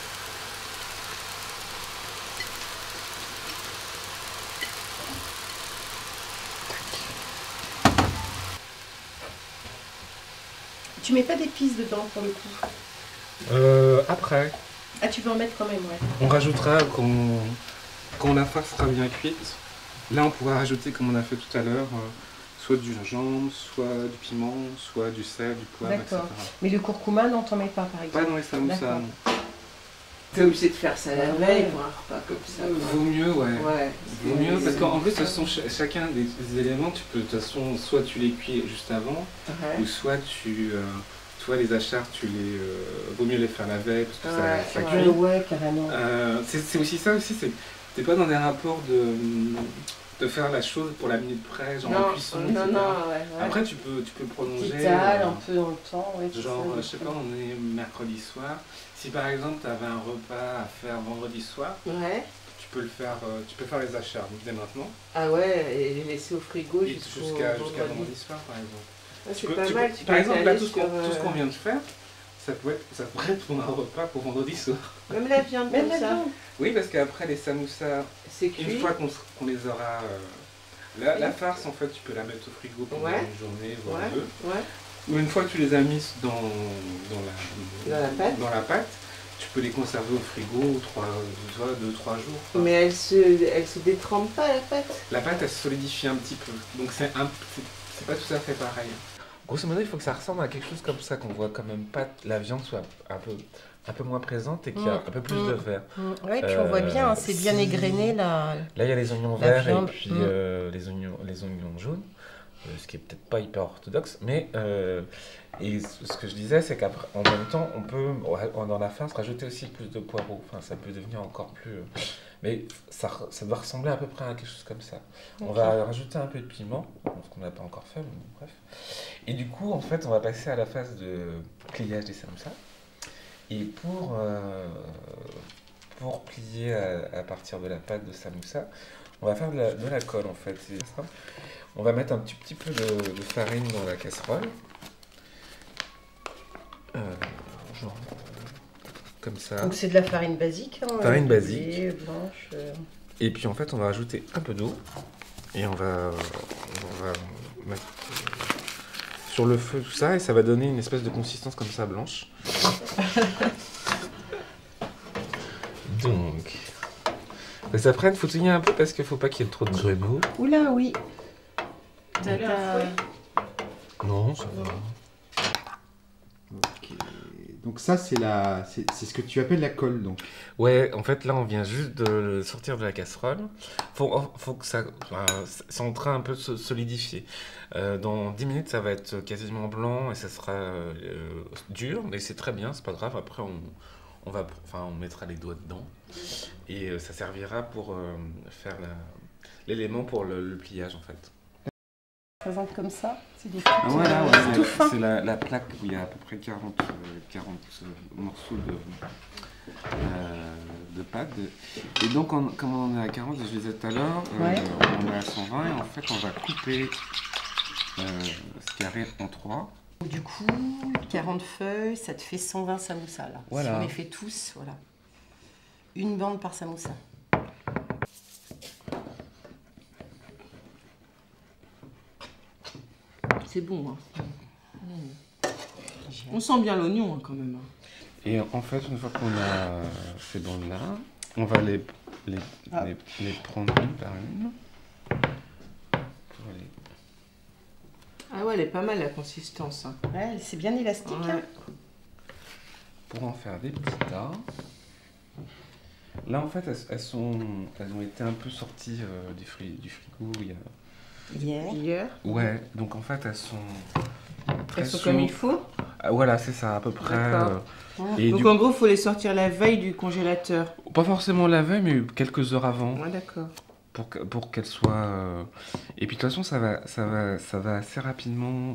Tu mets pas d'épices dedans pour le coup? Après. Ah, tu peux en mettre quand même, ouais. On rajoutera quand la farce sera bien cuite. Là, on pourra rajouter, comme on a fait tout à l'heure, soit du gingembre, soit du piment, soit du sel, du poivre, etc. Mais le curcuma, non, t'en mets pas, par exemple? Pas dans les samoussas, non. T'es obligé de faire ça la veille pour un repas comme ça. Vaut mieux, ouais. Vaut mieux, parce qu'en plus, de toute façon, chacun des éléments, tu peux, de toute façon, soit tu les cuis juste avant, ou soit les achards, vaut mieux les faire la veille, parce que ça cuit. Ouais, carrément. C'est aussi ça, c'est t'es pas dans des rapports de faire la chose pour la minute près, genre en cuisson, etc. Après, tu peux prolonger. Un peu dans le temps, genre, je sais pas, on est mercredi soir. Si par exemple, tu avais un repas à faire vendredi soir, tu peux faire les achats dès maintenant. Ah ouais, et les laisser au frigo jusqu'à vendredi soir, par exemple. C'est pas mal. Par exemple, là, tout ce qu'on vient de faire, ça pourrait être pour un repas pour vendredi soir. Même la viande, comme ça. Oui, parce qu'après les samoussas, une fois qu'on les aura, la farce en fait, tu peux la mettre au frigo pendant une journée, voire deux. Ou une fois que tu les as mises dans la pâte, tu peux les conserver au frigo 2-3 jours. Mais elle se détrempe pas, la pâte? La pâte, elle se solidifie un petit peu. Donc c'est pas tout à fait pareil. Grosso modo, il faut que ça ressemble à quelque chose comme ça, qu'on voit quand même pas la viande soit un peu moins présente et qu'il y a un peu plus de vert. Oui, puis on voit bien, c'est bien égrené là. Là, il y a les oignons verts et puis les oignons jaunes. ce qui est peut-être pas hyper orthodoxe, mais et ce que je disais, c'est qu'après, en même temps, on peut dans la fin se rajouter aussi plus de poireaux. Enfin, ça peut devenir encore plus. Mais ça doit ressembler à peu près à quelque chose comme ça. Okay. On va rajouter un peu de piment, ce qu'on n'a pas encore fait, mais bref. Et du coup, en fait, on va passer à la phase de pliage des samoussas. Et pour plier à partir de la pâte de samoussa, on va faire de la colle en fait. C'est ça. On va mettre un petit peu de farine dans la casserole. Genre comme ça. Donc c'est de la farine basique. Hein, farine basique. Blé, blanche. Et puis en fait, on va rajouter un peu d'eau. Et on va mettre sur le feu tout ça. Et ça va donner une espèce de consistance comme ça, blanche. Donc, ça prenne, faut tenir un peu parce qu'il faut pas qu'il y ait trop de grumeaux. Oula, oui. Non, ça va. Ok. Donc ça, c'est ce que tu appelles la colle, donc. Ouais, en fait, là, on vient juste de le sortir de la casserole. Faut que ça c'est en train un peu de se solidifier. Dans 10 minutes, ça va être quasiment blanc et ça sera dur, mais c'est très bien, c'est pas grave. Après, on mettra les doigts dedans et ça servira pour faire l'élément pour le pliage en fait. Présente comme ça, c'est des voilà, tout fins. C'est la plaque où il y a à peu près 40 morceaux de pâte. Et donc, comme on est à 40, je disais tout à l'heure, on est à 120 et en fait on va couper ce carré en 3. Du coup, 40 feuilles, ça te fait 120 samoussas là. Voilà. Si on les fait tous, voilà. Une bande par samoussa. C'est bon. Hein. On sent bien l'oignon hein, quand même. Et en fait, une fois qu'on a ces bandes-là, on va les prendre une par une. Ah ouais, elle est pas mal la consistance. Hein. Ouais, c'est bien élastique. Ouais. Hein. Pour en faire des petits tas. Là, en fait, elles ont été un peu sorties du frigo il y a... Hier. Ouais, donc en fait, elles sont comme il faut. Ah, voilà, c'est ça, à peu près. Et donc en gros, il faut les sortir la veille du congélateur. Pas forcément la veille, mais quelques heures avant. Ouais, d'accord. Pour qu'elles soient... Et puis de toute façon, ça va assez rapidement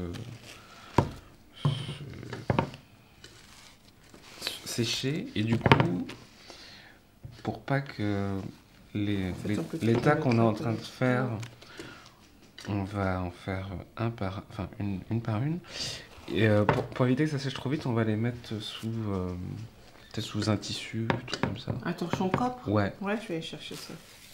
sécher. Et du coup, pour pas que les tas qu'on est en train de faire, on va en faire une par une. Et pour éviter que ça sèche trop vite, on va les mettre peut-être sous un tissu, un truc comme ça. Un torchon propre? Ouais. Ouais, je vais aller chercher ça.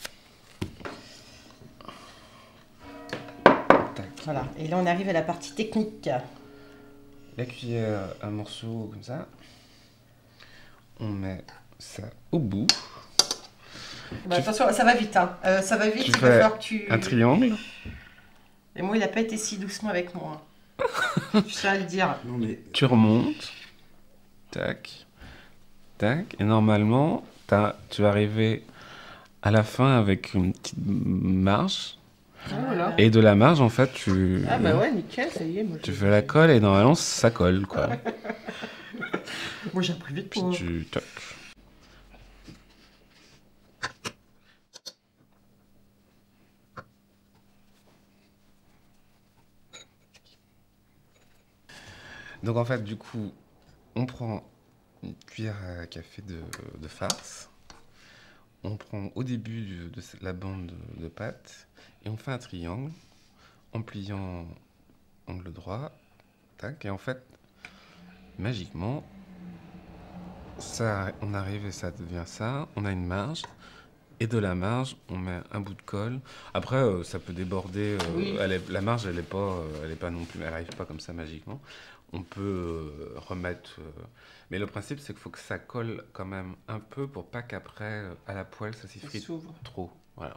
Tac. Voilà, et là on arrive à la partie technique. La cuillère, un morceau comme ça. On met ça au bout. Bah, attention, ça va vite. Hein. Ça va vite, Tu il va fais falloir que tu... un triangle. Et moi, il n'a pas été si doucement avec moi. Je sais à le dire. Non, mais... Tu remontes. Tac. Tac. Et normalement, tu vas arriver à la fin avec une petite marge. Ah, voilà. Et de la marge, en fait, Ah bah ouais, nickel, ça y est. Moi, tu fais la colle et normalement, ça colle, quoi. Moi, j'ai appris vite. Puis tu... Toc. Donc en fait, du coup, on prend une cuillère à café de farce. On prend au début de la bande de pâte et on fait un triangle en pliant angle droit. Tac, et en fait, magiquement, ça, on arrive et ça devient ça. On a une marge. Et de la marge, on met un bout de colle. Après, ça peut déborder. Oui. La marge, elle est pas non plus. Elle arrive pas comme ça magiquement. On peut remettre. Mais le principe, c'est qu'il faut que ça colle quand même un peu pour pas qu'après, à la poêle, ça s'effrite trop. Voilà.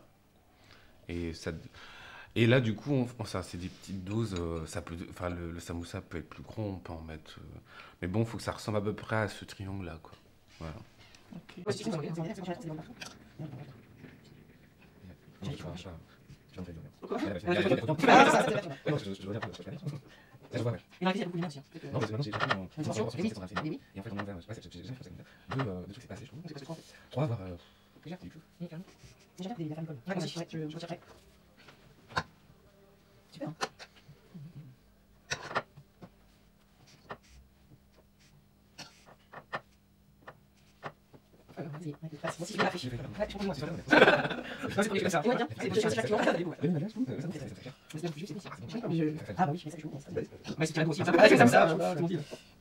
Et là, du coup, ça, c'est des petites doses. Le samoussa peut être plus gros, on peut en mettre. Mais bon, il faut que ça ressemble à peu près à ce triangle-là, quoi. Voilà. Okay. Pourquoi? Non, je vois, ouais. Il y a beaucoup de aussi. Non, parce que maintenant j'ai déjà pris mon. Et en fait, on enlève. Ouais, j'ai déjà fait 2 trucs, c'est passé, je trouve. C'est passé 3 en fait. 3, voire. Déjà, du coup. J'ai regardé la femme Nicole. Ouais, moi aussi, je retirerai. Super. Vas-y, moi aussi je vais la faire. Ouais, je comprends moi. Non, c'est pour les comme ça. Ouais, bien. C'est pour les qui vont regarder. Ah bah oui, mais ça joue. Mais c'est cadeau aussi. Ça fait comme ça, c'est mon deal.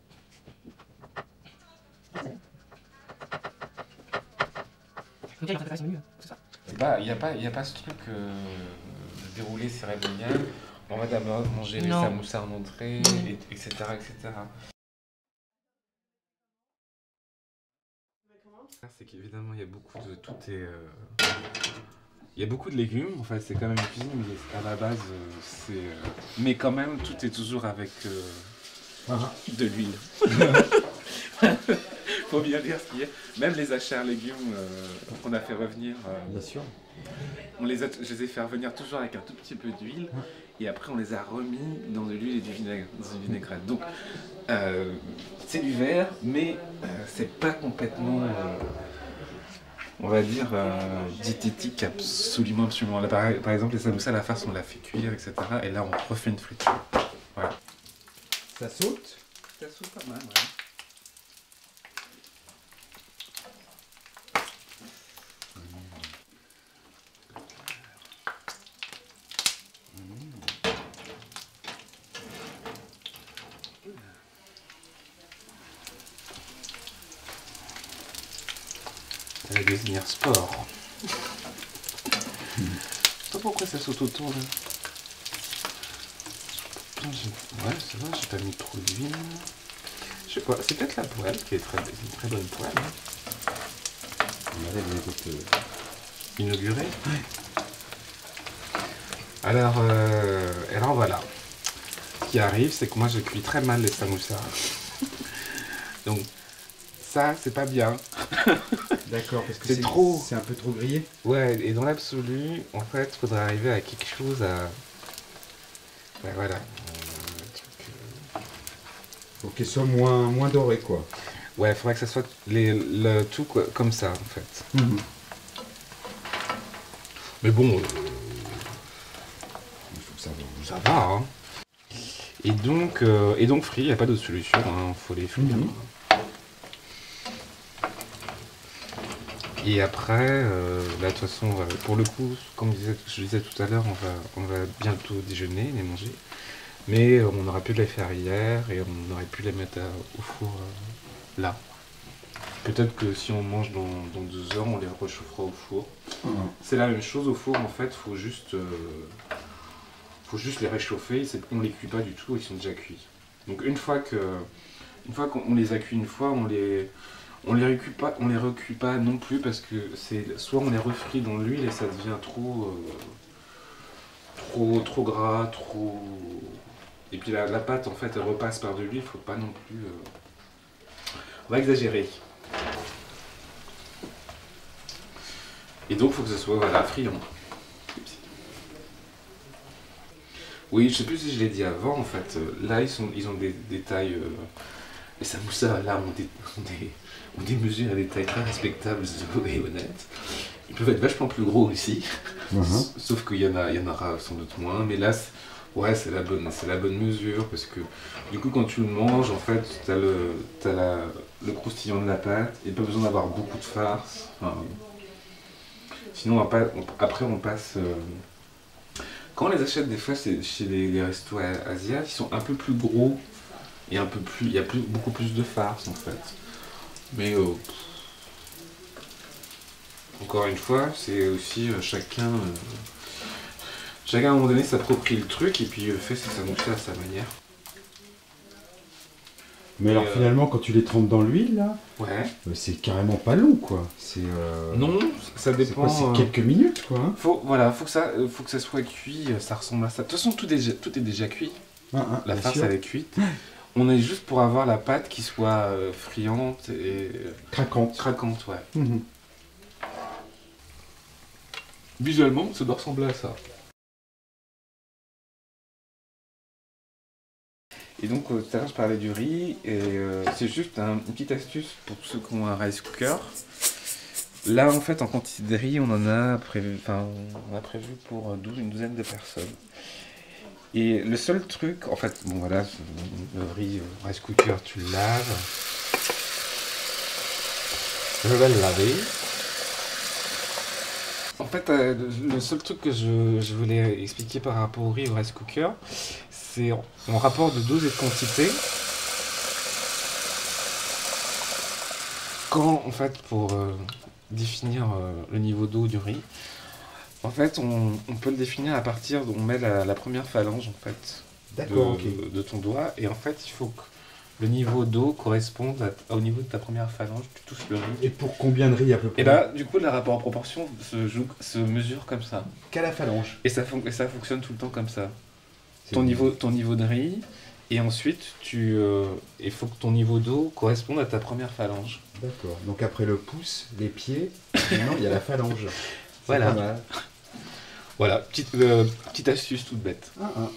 Donc là, il est en train de faire son menu, c'est ça? Bah, il n'y a pas ce truc de dérouler cérémonial. On va d'abord manger les Non. samoussas en entrée, etc., etc. C'est qu'évidemment, il y a beaucoup de... Tout est... Il y a beaucoup de légumes, en fait, c'est quand même une cuisine, mais à la base, c'est... Mais quand même, tout est toujours avec de l'huile. Faut bien dire ce qu'il y a. Même les achats légumes qu'on a fait revenir... Bien sûr. je les ai fait revenir toujours avec un tout petit peu d'huile, et après on les a remis dans de l'huile et du vinaigre, dans une vinaigrette. Donc, c'est du vert, mais c'est pas complètement... on va dire, diététique absolument. Là, par exemple, les samoussas, à la farce, on l'a fait cuire, etc. Et là, on refait une friture. Voilà. Ça saute? Ça saute pas mal, ouais. Elle va devenir sport. Je sais pas pourquoi ça saute autour là. Ouais, c'est vrai, j'ai pas mis trop d'huile. Je sais pas, c'est peut-être la poêle qui est une très bonne poêle. On avait des Inaugurée. Alors voilà. Ce qui arrive, c'est que moi je cuis très mal les samoussas. Donc ça, c'est pas bien. D'accord, parce que c'est trop. C'est un peu trop grillé. Ouais, et dans l'absolu, en fait, il faudrait arriver à quelque chose à... Ben voilà. Faut qu'il soit moins doré, quoi. Ouais, il faudrait que ça soit tout quoi, comme ça, en fait. Mais bon... Il faut que ça va. Ça va, hein. Et donc frit, il n'y a pas d'autre solution, hein, faut les frire. Et après, là, de toute façon, pour le coup, comme je disais tout à l'heure, on va bientôt déjeuner, les manger. Mais on aurait pu les faire hier et on aurait pu les mettre au four là. Peut-être que si on mange dans 2 heures, on les réchauffera au four. C'est la même chose au four, en fait, faut juste les réchauffer, on les cuit pas du tout, ils sont déjà cuits. Donc une fois qu'on les a cuits une fois, on les recuit pas non plus parce que c'est soit on les refrit dans l'huile et ça devient trop gras, trop... Et puis la pâte en fait elle repasse par de l'huile, faut pas non plus... On va exagérer. Et donc faut que ce soit voilà, friand. Oui, je sais plus si je l'ai dit avant en fait. Là ils ont des tailles... les samoussas là ont des mesures et des tailles très respectables et honnêtes. Ils peuvent être vachement plus gros aussi, sauf qu'il y en aura sans doute moins. Mais là, ouais, c'est la bonne mesure parce que du coup, quand tu le manges, en fait, t'as le croustillant de la pâte et pas besoin d'avoir beaucoup de farce. Enfin, sinon, après, on passe. Quand on les achète des fois, c'est chez les restos asiatiques, ils sont un peu plus gros et il y a beaucoup plus de farce en fait. Mais encore une fois, c'est aussi chacun à un moment donné s'approprie le truc et puis fait ses samoussas à sa manière. Mais alors finalement, quand tu les trempes dans l'huile, là, c'est carrément pas long, quoi. Non, ça dépend. C'est quelques minutes, quoi. Hein. Faut que ça soit cuit, ça ressemble à ça. De toute façon, tout est déjà cuit. La farce elle est cuite. On est juste pour avoir la pâte qui soit friande et... Craquante. Craquante, ouais. Visuellement, ça doit ressembler à ça. Et donc tout à l'heure je parlais du riz, et c'est juste une petite astuce pour tous ceux qui ont un rice cooker. Là en fait en quantité de riz on a prévu pour une douzaine de personnes. Et le seul truc, en fait, bon voilà, le riz rice cooker tu le laves. Je vais le laver. En fait, le seul truc que je voulais expliquer par rapport au riz au rice cooker, c'est en rapport de dose et de quantité. Quand, en fait, pour définir le niveau d'eau du riz, en fait, on peut le définir à partir d'où on met la première phalange, en fait, de ton doigt. Et en fait, il faut que le niveau d'eau corresponde au niveau de ta première phalange, tu touches le riz. Et pour combien de riz à peu près? Et là, du coup, le rapport en proportion se mesure comme ça. Qu'à la phalange. Et ça fonctionne tout le temps comme ça. Ton niveau de riz, et ensuite, il faut que ton niveau d'eau corresponde à ta première phalange. D'accord. Donc après le pouce, les pieds, maintenant il y a la phalange. Voilà. Pas mal. Voilà, petite astuce toute bête.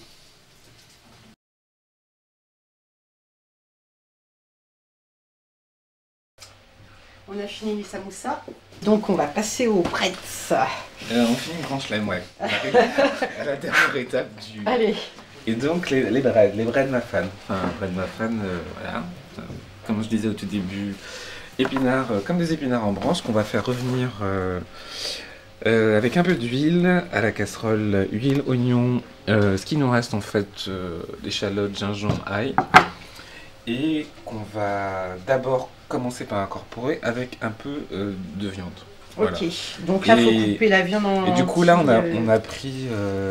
On a fini les samoussas, donc on va passer aux breads. On finit une grande chelem, ouais. À la dernière étape du... Allez. Et donc les breads Mafan. Enfin, bread Mafan, voilà. Comme je disais au tout début, épinards, comme des épinards en branche qu'on va faire revenir avec un peu d'huile à la casserole, huile, oignon, ce qui nous reste en fait, l'échalote, gingembre, ail. Et qu'on va d'abord commencer par incorporer avec un peu de viande. Voilà. Ok, donc là il faut couper la viande en... Et du coup là on a pris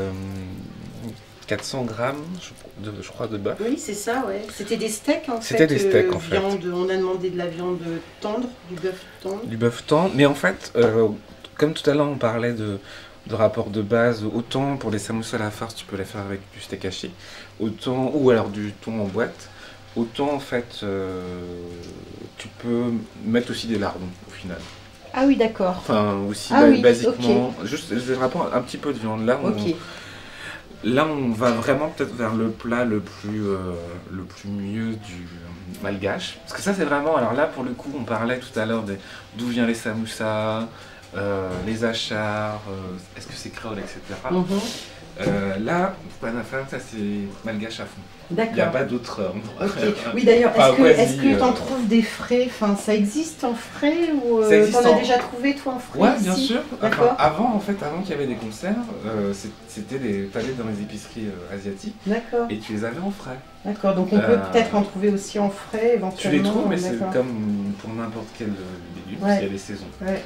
400 grammes je crois de bœuf. Oui c'est ça, ouais. C'était des steaks en fait. C'était des steaks en fait. On a demandé de la viande tendre, du bœuf tendre. Du bœuf tendre, mais en fait, comme tout à l'heure on parlait de rapport de base, autant pour les samoussas à la farce tu peux les faire avec du steak haché, autant, ou alors du thon en boîte. Autant en fait, tu peux mettre aussi des lardons au final. Ah oui, d'accord. Enfin, aussi basiquement, okay. Juste le rapport un petit peu de viande. Là, on va vraiment peut-être vers le plat le plus mieux du malgache. Parce que ça, c'est vraiment. Alors là, pour le coup, on parlait tout à l'heure d'où viennent les samoussas, les achars, est-ce que c'est créole, etc. Là, Panafan, ça c'est malgache à fond. D'accord. Il n'y a pas d'autre. Oui, d'ailleurs, est-ce que tu en trouves des frais? Enfin, ça existe en frais ou t'en as déjà trouvé toi en frais? Ouais, bien ici? sûr. D'accord. Avant qu'il y avait des conserves, t'allais dans les épiceries asiatiques. D'accord. Et tu les avais en frais. D'accord. Donc on peut peut-être en trouver aussi en frais éventuellement. Tu les trouves, mais c'est comme pour n'importe quel légume, il y a des saisons. Ouais.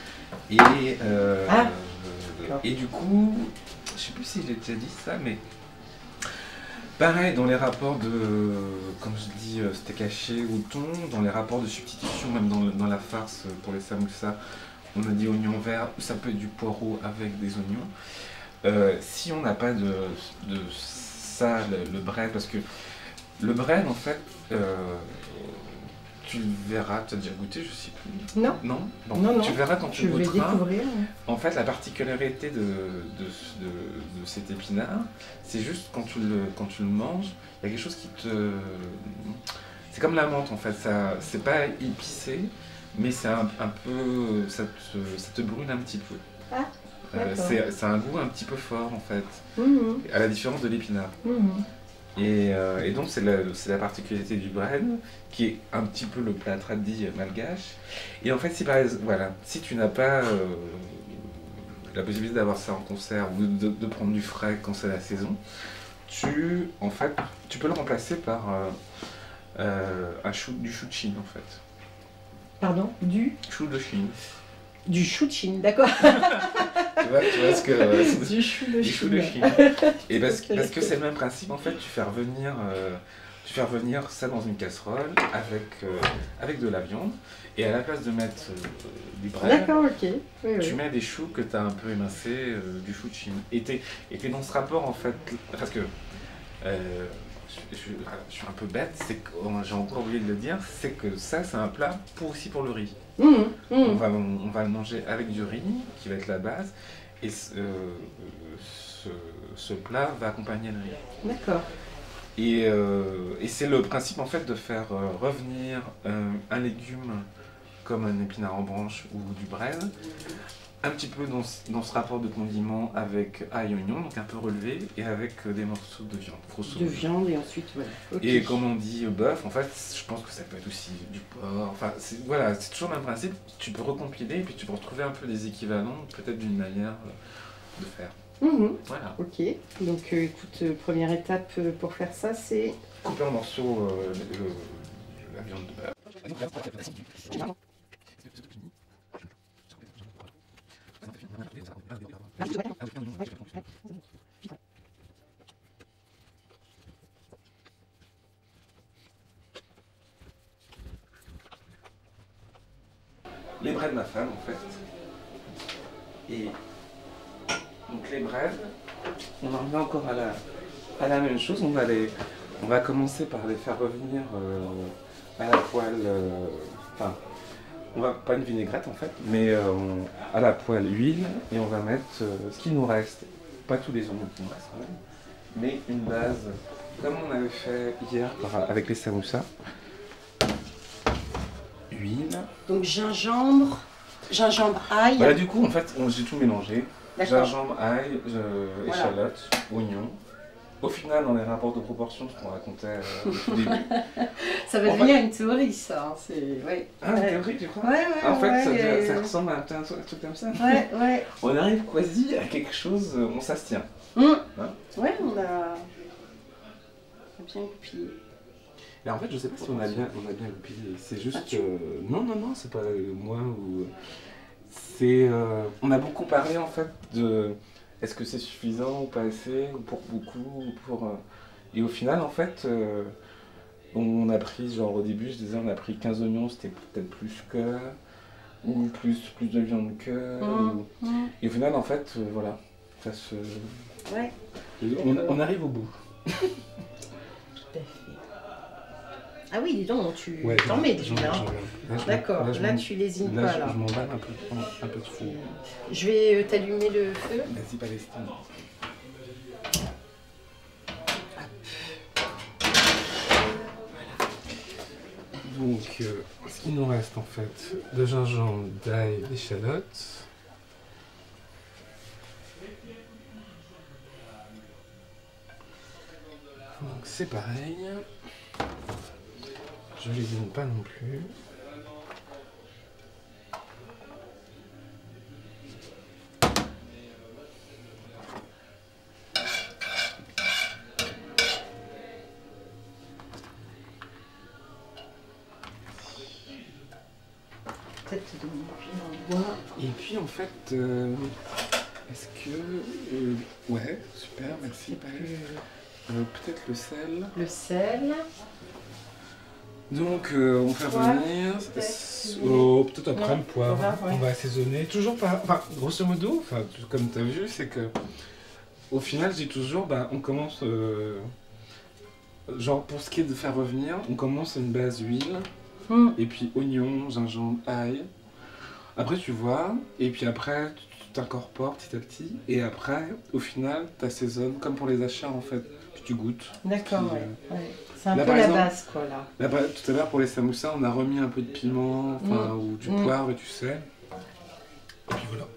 Et du coup, je sais plus si j'ai déjà dit ça, mais pareil dans les rapports de, comme je dis, steak haché ou thon, dans les rapports de substitution, même dans la farce pour les samoussas, on a dit oignon vert, ça peut être du poireau avec des oignons. Si on n'a pas de ça, le bread, parce que le bread en fait, tu le verras, tu as déjà goûté, je sais plus. Non. Non, bon, non. Tu verras quand tu goûteras. Je vais découvrir. En fait, la particularité de cet épinard, c'est juste quand tu le manges, il y a quelque chose qui te... C'est comme la menthe en fait, c'est pas épicé, mais c'est un peu... Ça te brûle un petit peu. Ah, c'est un goût un petit peu fort en fait, à la différence de l'épinard. Et donc c'est la particularité du bread, qui est un petit peu le plat tradit malgache. Et en fait, si tu n'as pas la possibilité d'avoir ça en conserve ou de prendre du frais quand c'est la saison, tu peux le remplacer par du chou de Chine en fait. Pardon? Du chou de Chine. Du chou de Chine, d'accord. tu vois ce que... du chou de Chine. Et parce que c'est le même principe, en fait, tu fais revenir ça dans une casserole avec de la viande, et à la place de mettre du bread, d'accord, ok. Tu mets des choux que tu as un peu émincés, du chou de Chine. Et t'es dans ce rapport, en fait, parce que... je suis un peu bête, j'ai encore oublié de le dire, c'est que ça c'est un plat aussi pour le riz. On va le manger avec du riz, qui va être la base, et ce plat va accompagner le riz. D'accord. Et c'est le principe en fait de faire revenir un légume comme un épinard en branche ou du braise, un petit peu dans ce rapport de condiment avec ail et oignon, donc un peu relevé, et avec des morceaux de viande. De viande et ensuite, voilà. Okay. Et comme on dit bœuf, en fait, je pense que ça peut être aussi du porc. Enfin, voilà, c'est toujours le même principe. Tu peux recompiler et puis tu peux retrouver un peu des équivalents, peut-être d'une manière de faire. Voilà. Ok, donc écoute, première étape pour faire ça, c'est... Couper en morceaux la viande de bœuf. Les braies de ma femme en fait. Et donc les braies, on en revient encore à la même chose. On va commencer par les faire revenir à la poêle. Enfin, on va pas une vinaigrette en fait, mais à la poêle huile, et on va mettre ce qui nous reste, pas tous les oignons qui nous restent, mais une base comme on avait fait hier avec les samoussas. Huile. Donc gingembre, ail. Voilà, du coup en fait j'ai tout mélangé. D'accord. Gingembre, ail, échalote, oignon. Au final, dans les rapports de proportion, ce qu'on racontait au tout début. Ça va devenir une théorie, ça. Hein. Ouais. Ah, une théorie, tu crois? Ouais, en fait, ça ressemble à un truc comme ça. Ouais. On arrive quasi à quelque chose, on s'astient. Hein? Ouais, on a bien goupillé. Mais en fait, je sais pas si on a bien goupillé. C'est juste que... Non, c'est pas moi ou... C'est... On a beaucoup parlé, en fait, de... Est-ce que c'est suffisant ou pas assez, ou pour beaucoup, ou pour... Et au final, en fait, on a pris, genre au début, je disais, on a pris 15 oignons, c'était peut-être plus que... Ou plus de viande que... Et au final, en fait, voilà, ça se... Ouais. On arrive au bout. Tout à fait. Ah oui, dis donc, tu t'en mets déjà. D'accord, là tu lésines pas là. Je m'emballe un peu trop. Je vais t'allumer le feu. Vas-y, Palestine. Donc, ce qu'il nous reste en fait, de gingembre, d'ail, d'échalote. Donc c'est pareil. Je ne lésine pas non plus. Peut-être te donner un bois. Et puis en fait, est-ce que... ouais, super, merci. Peut-être le sel. Le sel. Donc on fait revenir, peut-être après le poivre, on va assaisonner, toujours pas, enfin grosso modo, comme tu as vu, c'est que au final je dis toujours, on commence, genre pour ce qui est de faire revenir, on commence à une base huile, et puis oignon, gingembre, ail, après tu vois, et puis après tu t'incorpores petit à petit, et après au final tu assaisonnes comme pour les achats en fait, puis tu goûtes. D'accord, ouais. C'est un peu la base, quoi, là. Là, tout à l'heure, pour les samoussas, on a remis un peu de piment, ou du poivre et du sel. Et puis voilà.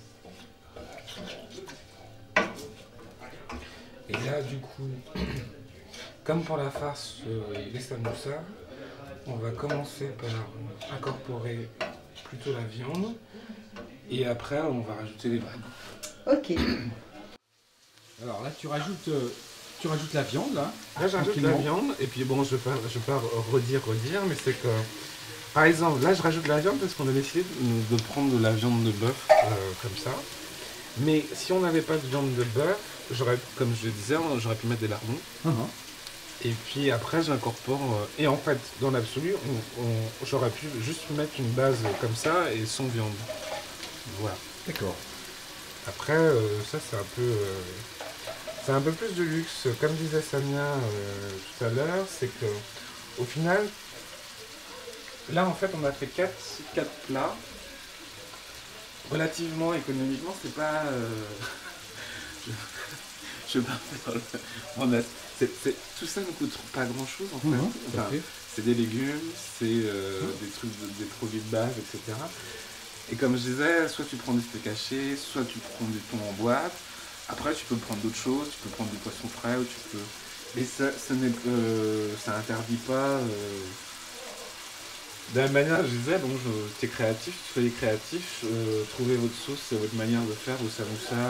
Et là, du coup, comme pour la farce des samoussas, on va commencer par incorporer plutôt la viande. Et après, on va rajouter les braies. Ok. Alors là, tu rajoutes la viande, là. Là, j'ajoute la viande, et puis bon, je vais pas redire, mais c'est que, par exemple, là, je rajoute la viande parce qu'on a décidé de prendre de la viande de bœuf, comme ça. Mais si on n'avait pas de viande de bœuf, comme je le disais, j'aurais pu mettre des lardons. Et puis après, j'incorpore, et en fait, dans l'absolu, j'aurais pu juste mettre une base comme ça et sans viande. Voilà. D'accord. Après, ça, c'est un peu... C'est un peu plus de luxe, comme disait Samia tout à l'heure, c'est que au final, là en fait on a fait 4 plats, relativement économiquement, c'est pas... je vais pas faire tout ça ne coûte pas grand chose en fait. Enfin, c'est des légumes, c'est des trucs, des produits de base, etc. Et comme je disais, soit tu prends du steak haché, soit tu prends du thon en boîte. Après, tu peux prendre d'autres choses, tu peux prendre du poisson frais, ou tu peux... Et ça interdit pas... De la manière, je disais, donc t'es créatif, soyez créatif, trouvez votre sauce, votre manière de faire au samoussa.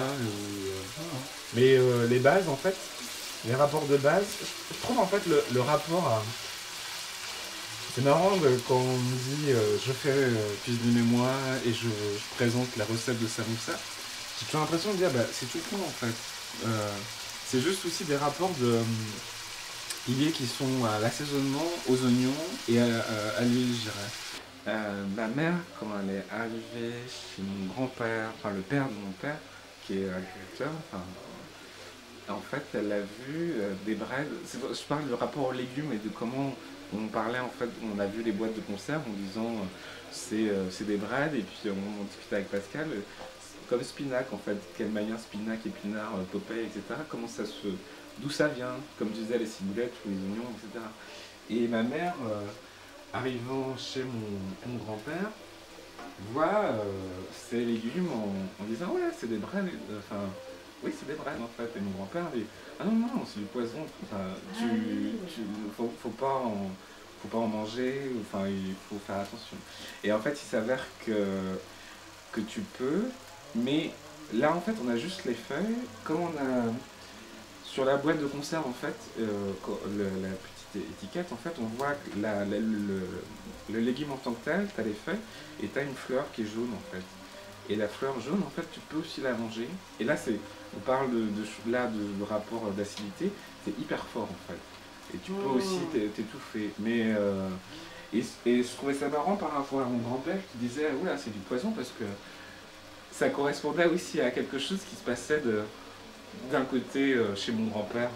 Mais les bases, en fait, les rapports de base, je trouve en fait le rapport à... C'est marrant quand on me dit je fais cuisiner moi et je présente la recette de samoussa. J'ai toujours l'impression de dire c'est tout con en fait. C'est juste aussi des rapports de liés qui sont à l'assaisonnement, aux oignons et à l'huile, je dirais. Ma mère, quand elle est arrivée chez mon grand-père, enfin le père de mon père, qui est agriculteur, en fait elle a vu des breads. Je parle du rapport aux légumes et de comment on parlait en fait, on a vu les boîtes de conserve en disant c'est des breads et puis on discutait avec Pascal. Comme spinac en fait, quelle manière spinac, épinard, Popeye, etc. Comment ça se... D'où ça vient, comme je disais, les ciboulettes ou les oignons, etc. Et ma mère, arrivant chez mon grand-père, voit ces légumes en disant ouais c'est des breads, enfin oui c'est des breads en fait. Et mon grand-père dit ah non non c'est du poison, enfin, faut pas en manger, enfin il faut faire attention. Et en fait il s'avère que tu peux. Mais là, en fait, on a juste les feuilles. Comme on a sur la boîte de conserve, en fait, la petite étiquette, en fait, on voit que le légume en tant que tel, tu as les feuilles et tu as une fleur qui est jaune, en fait. Et la fleur jaune, en fait, tu peux aussi la manger. Et là, on parle de rapport d'acidité, c'est hyper fort, en fait. Et tu peux aussi t'étouffer. Mais et je trouvais ça marrant par rapport à mon grand-père qui disait ah, ouais, c'est du poison parce que ça correspondait aussi à quelque chose qui se passait d'un côté chez mon grand-père,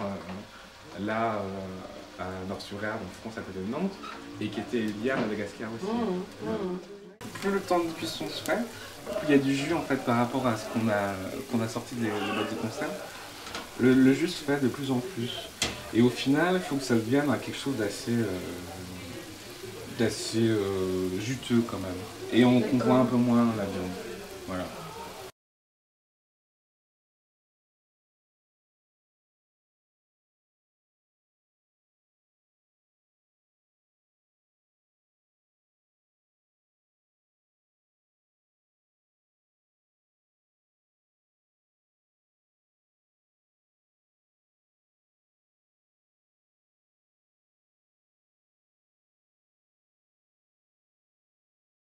là à Nord-sur-Erdre, en France, à côté de Nantes, et qui était lié à Madagascar aussi. Plus le temps de cuisson se fait, plus il y a du jus en fait par rapport à ce qu'on a sorti des boîtes de conserve. Le jus se fait de plus en plus. Et au final, il faut que ça devienne à quelque chose d'assez juteux quand même. Et on voit un peu moins la viande.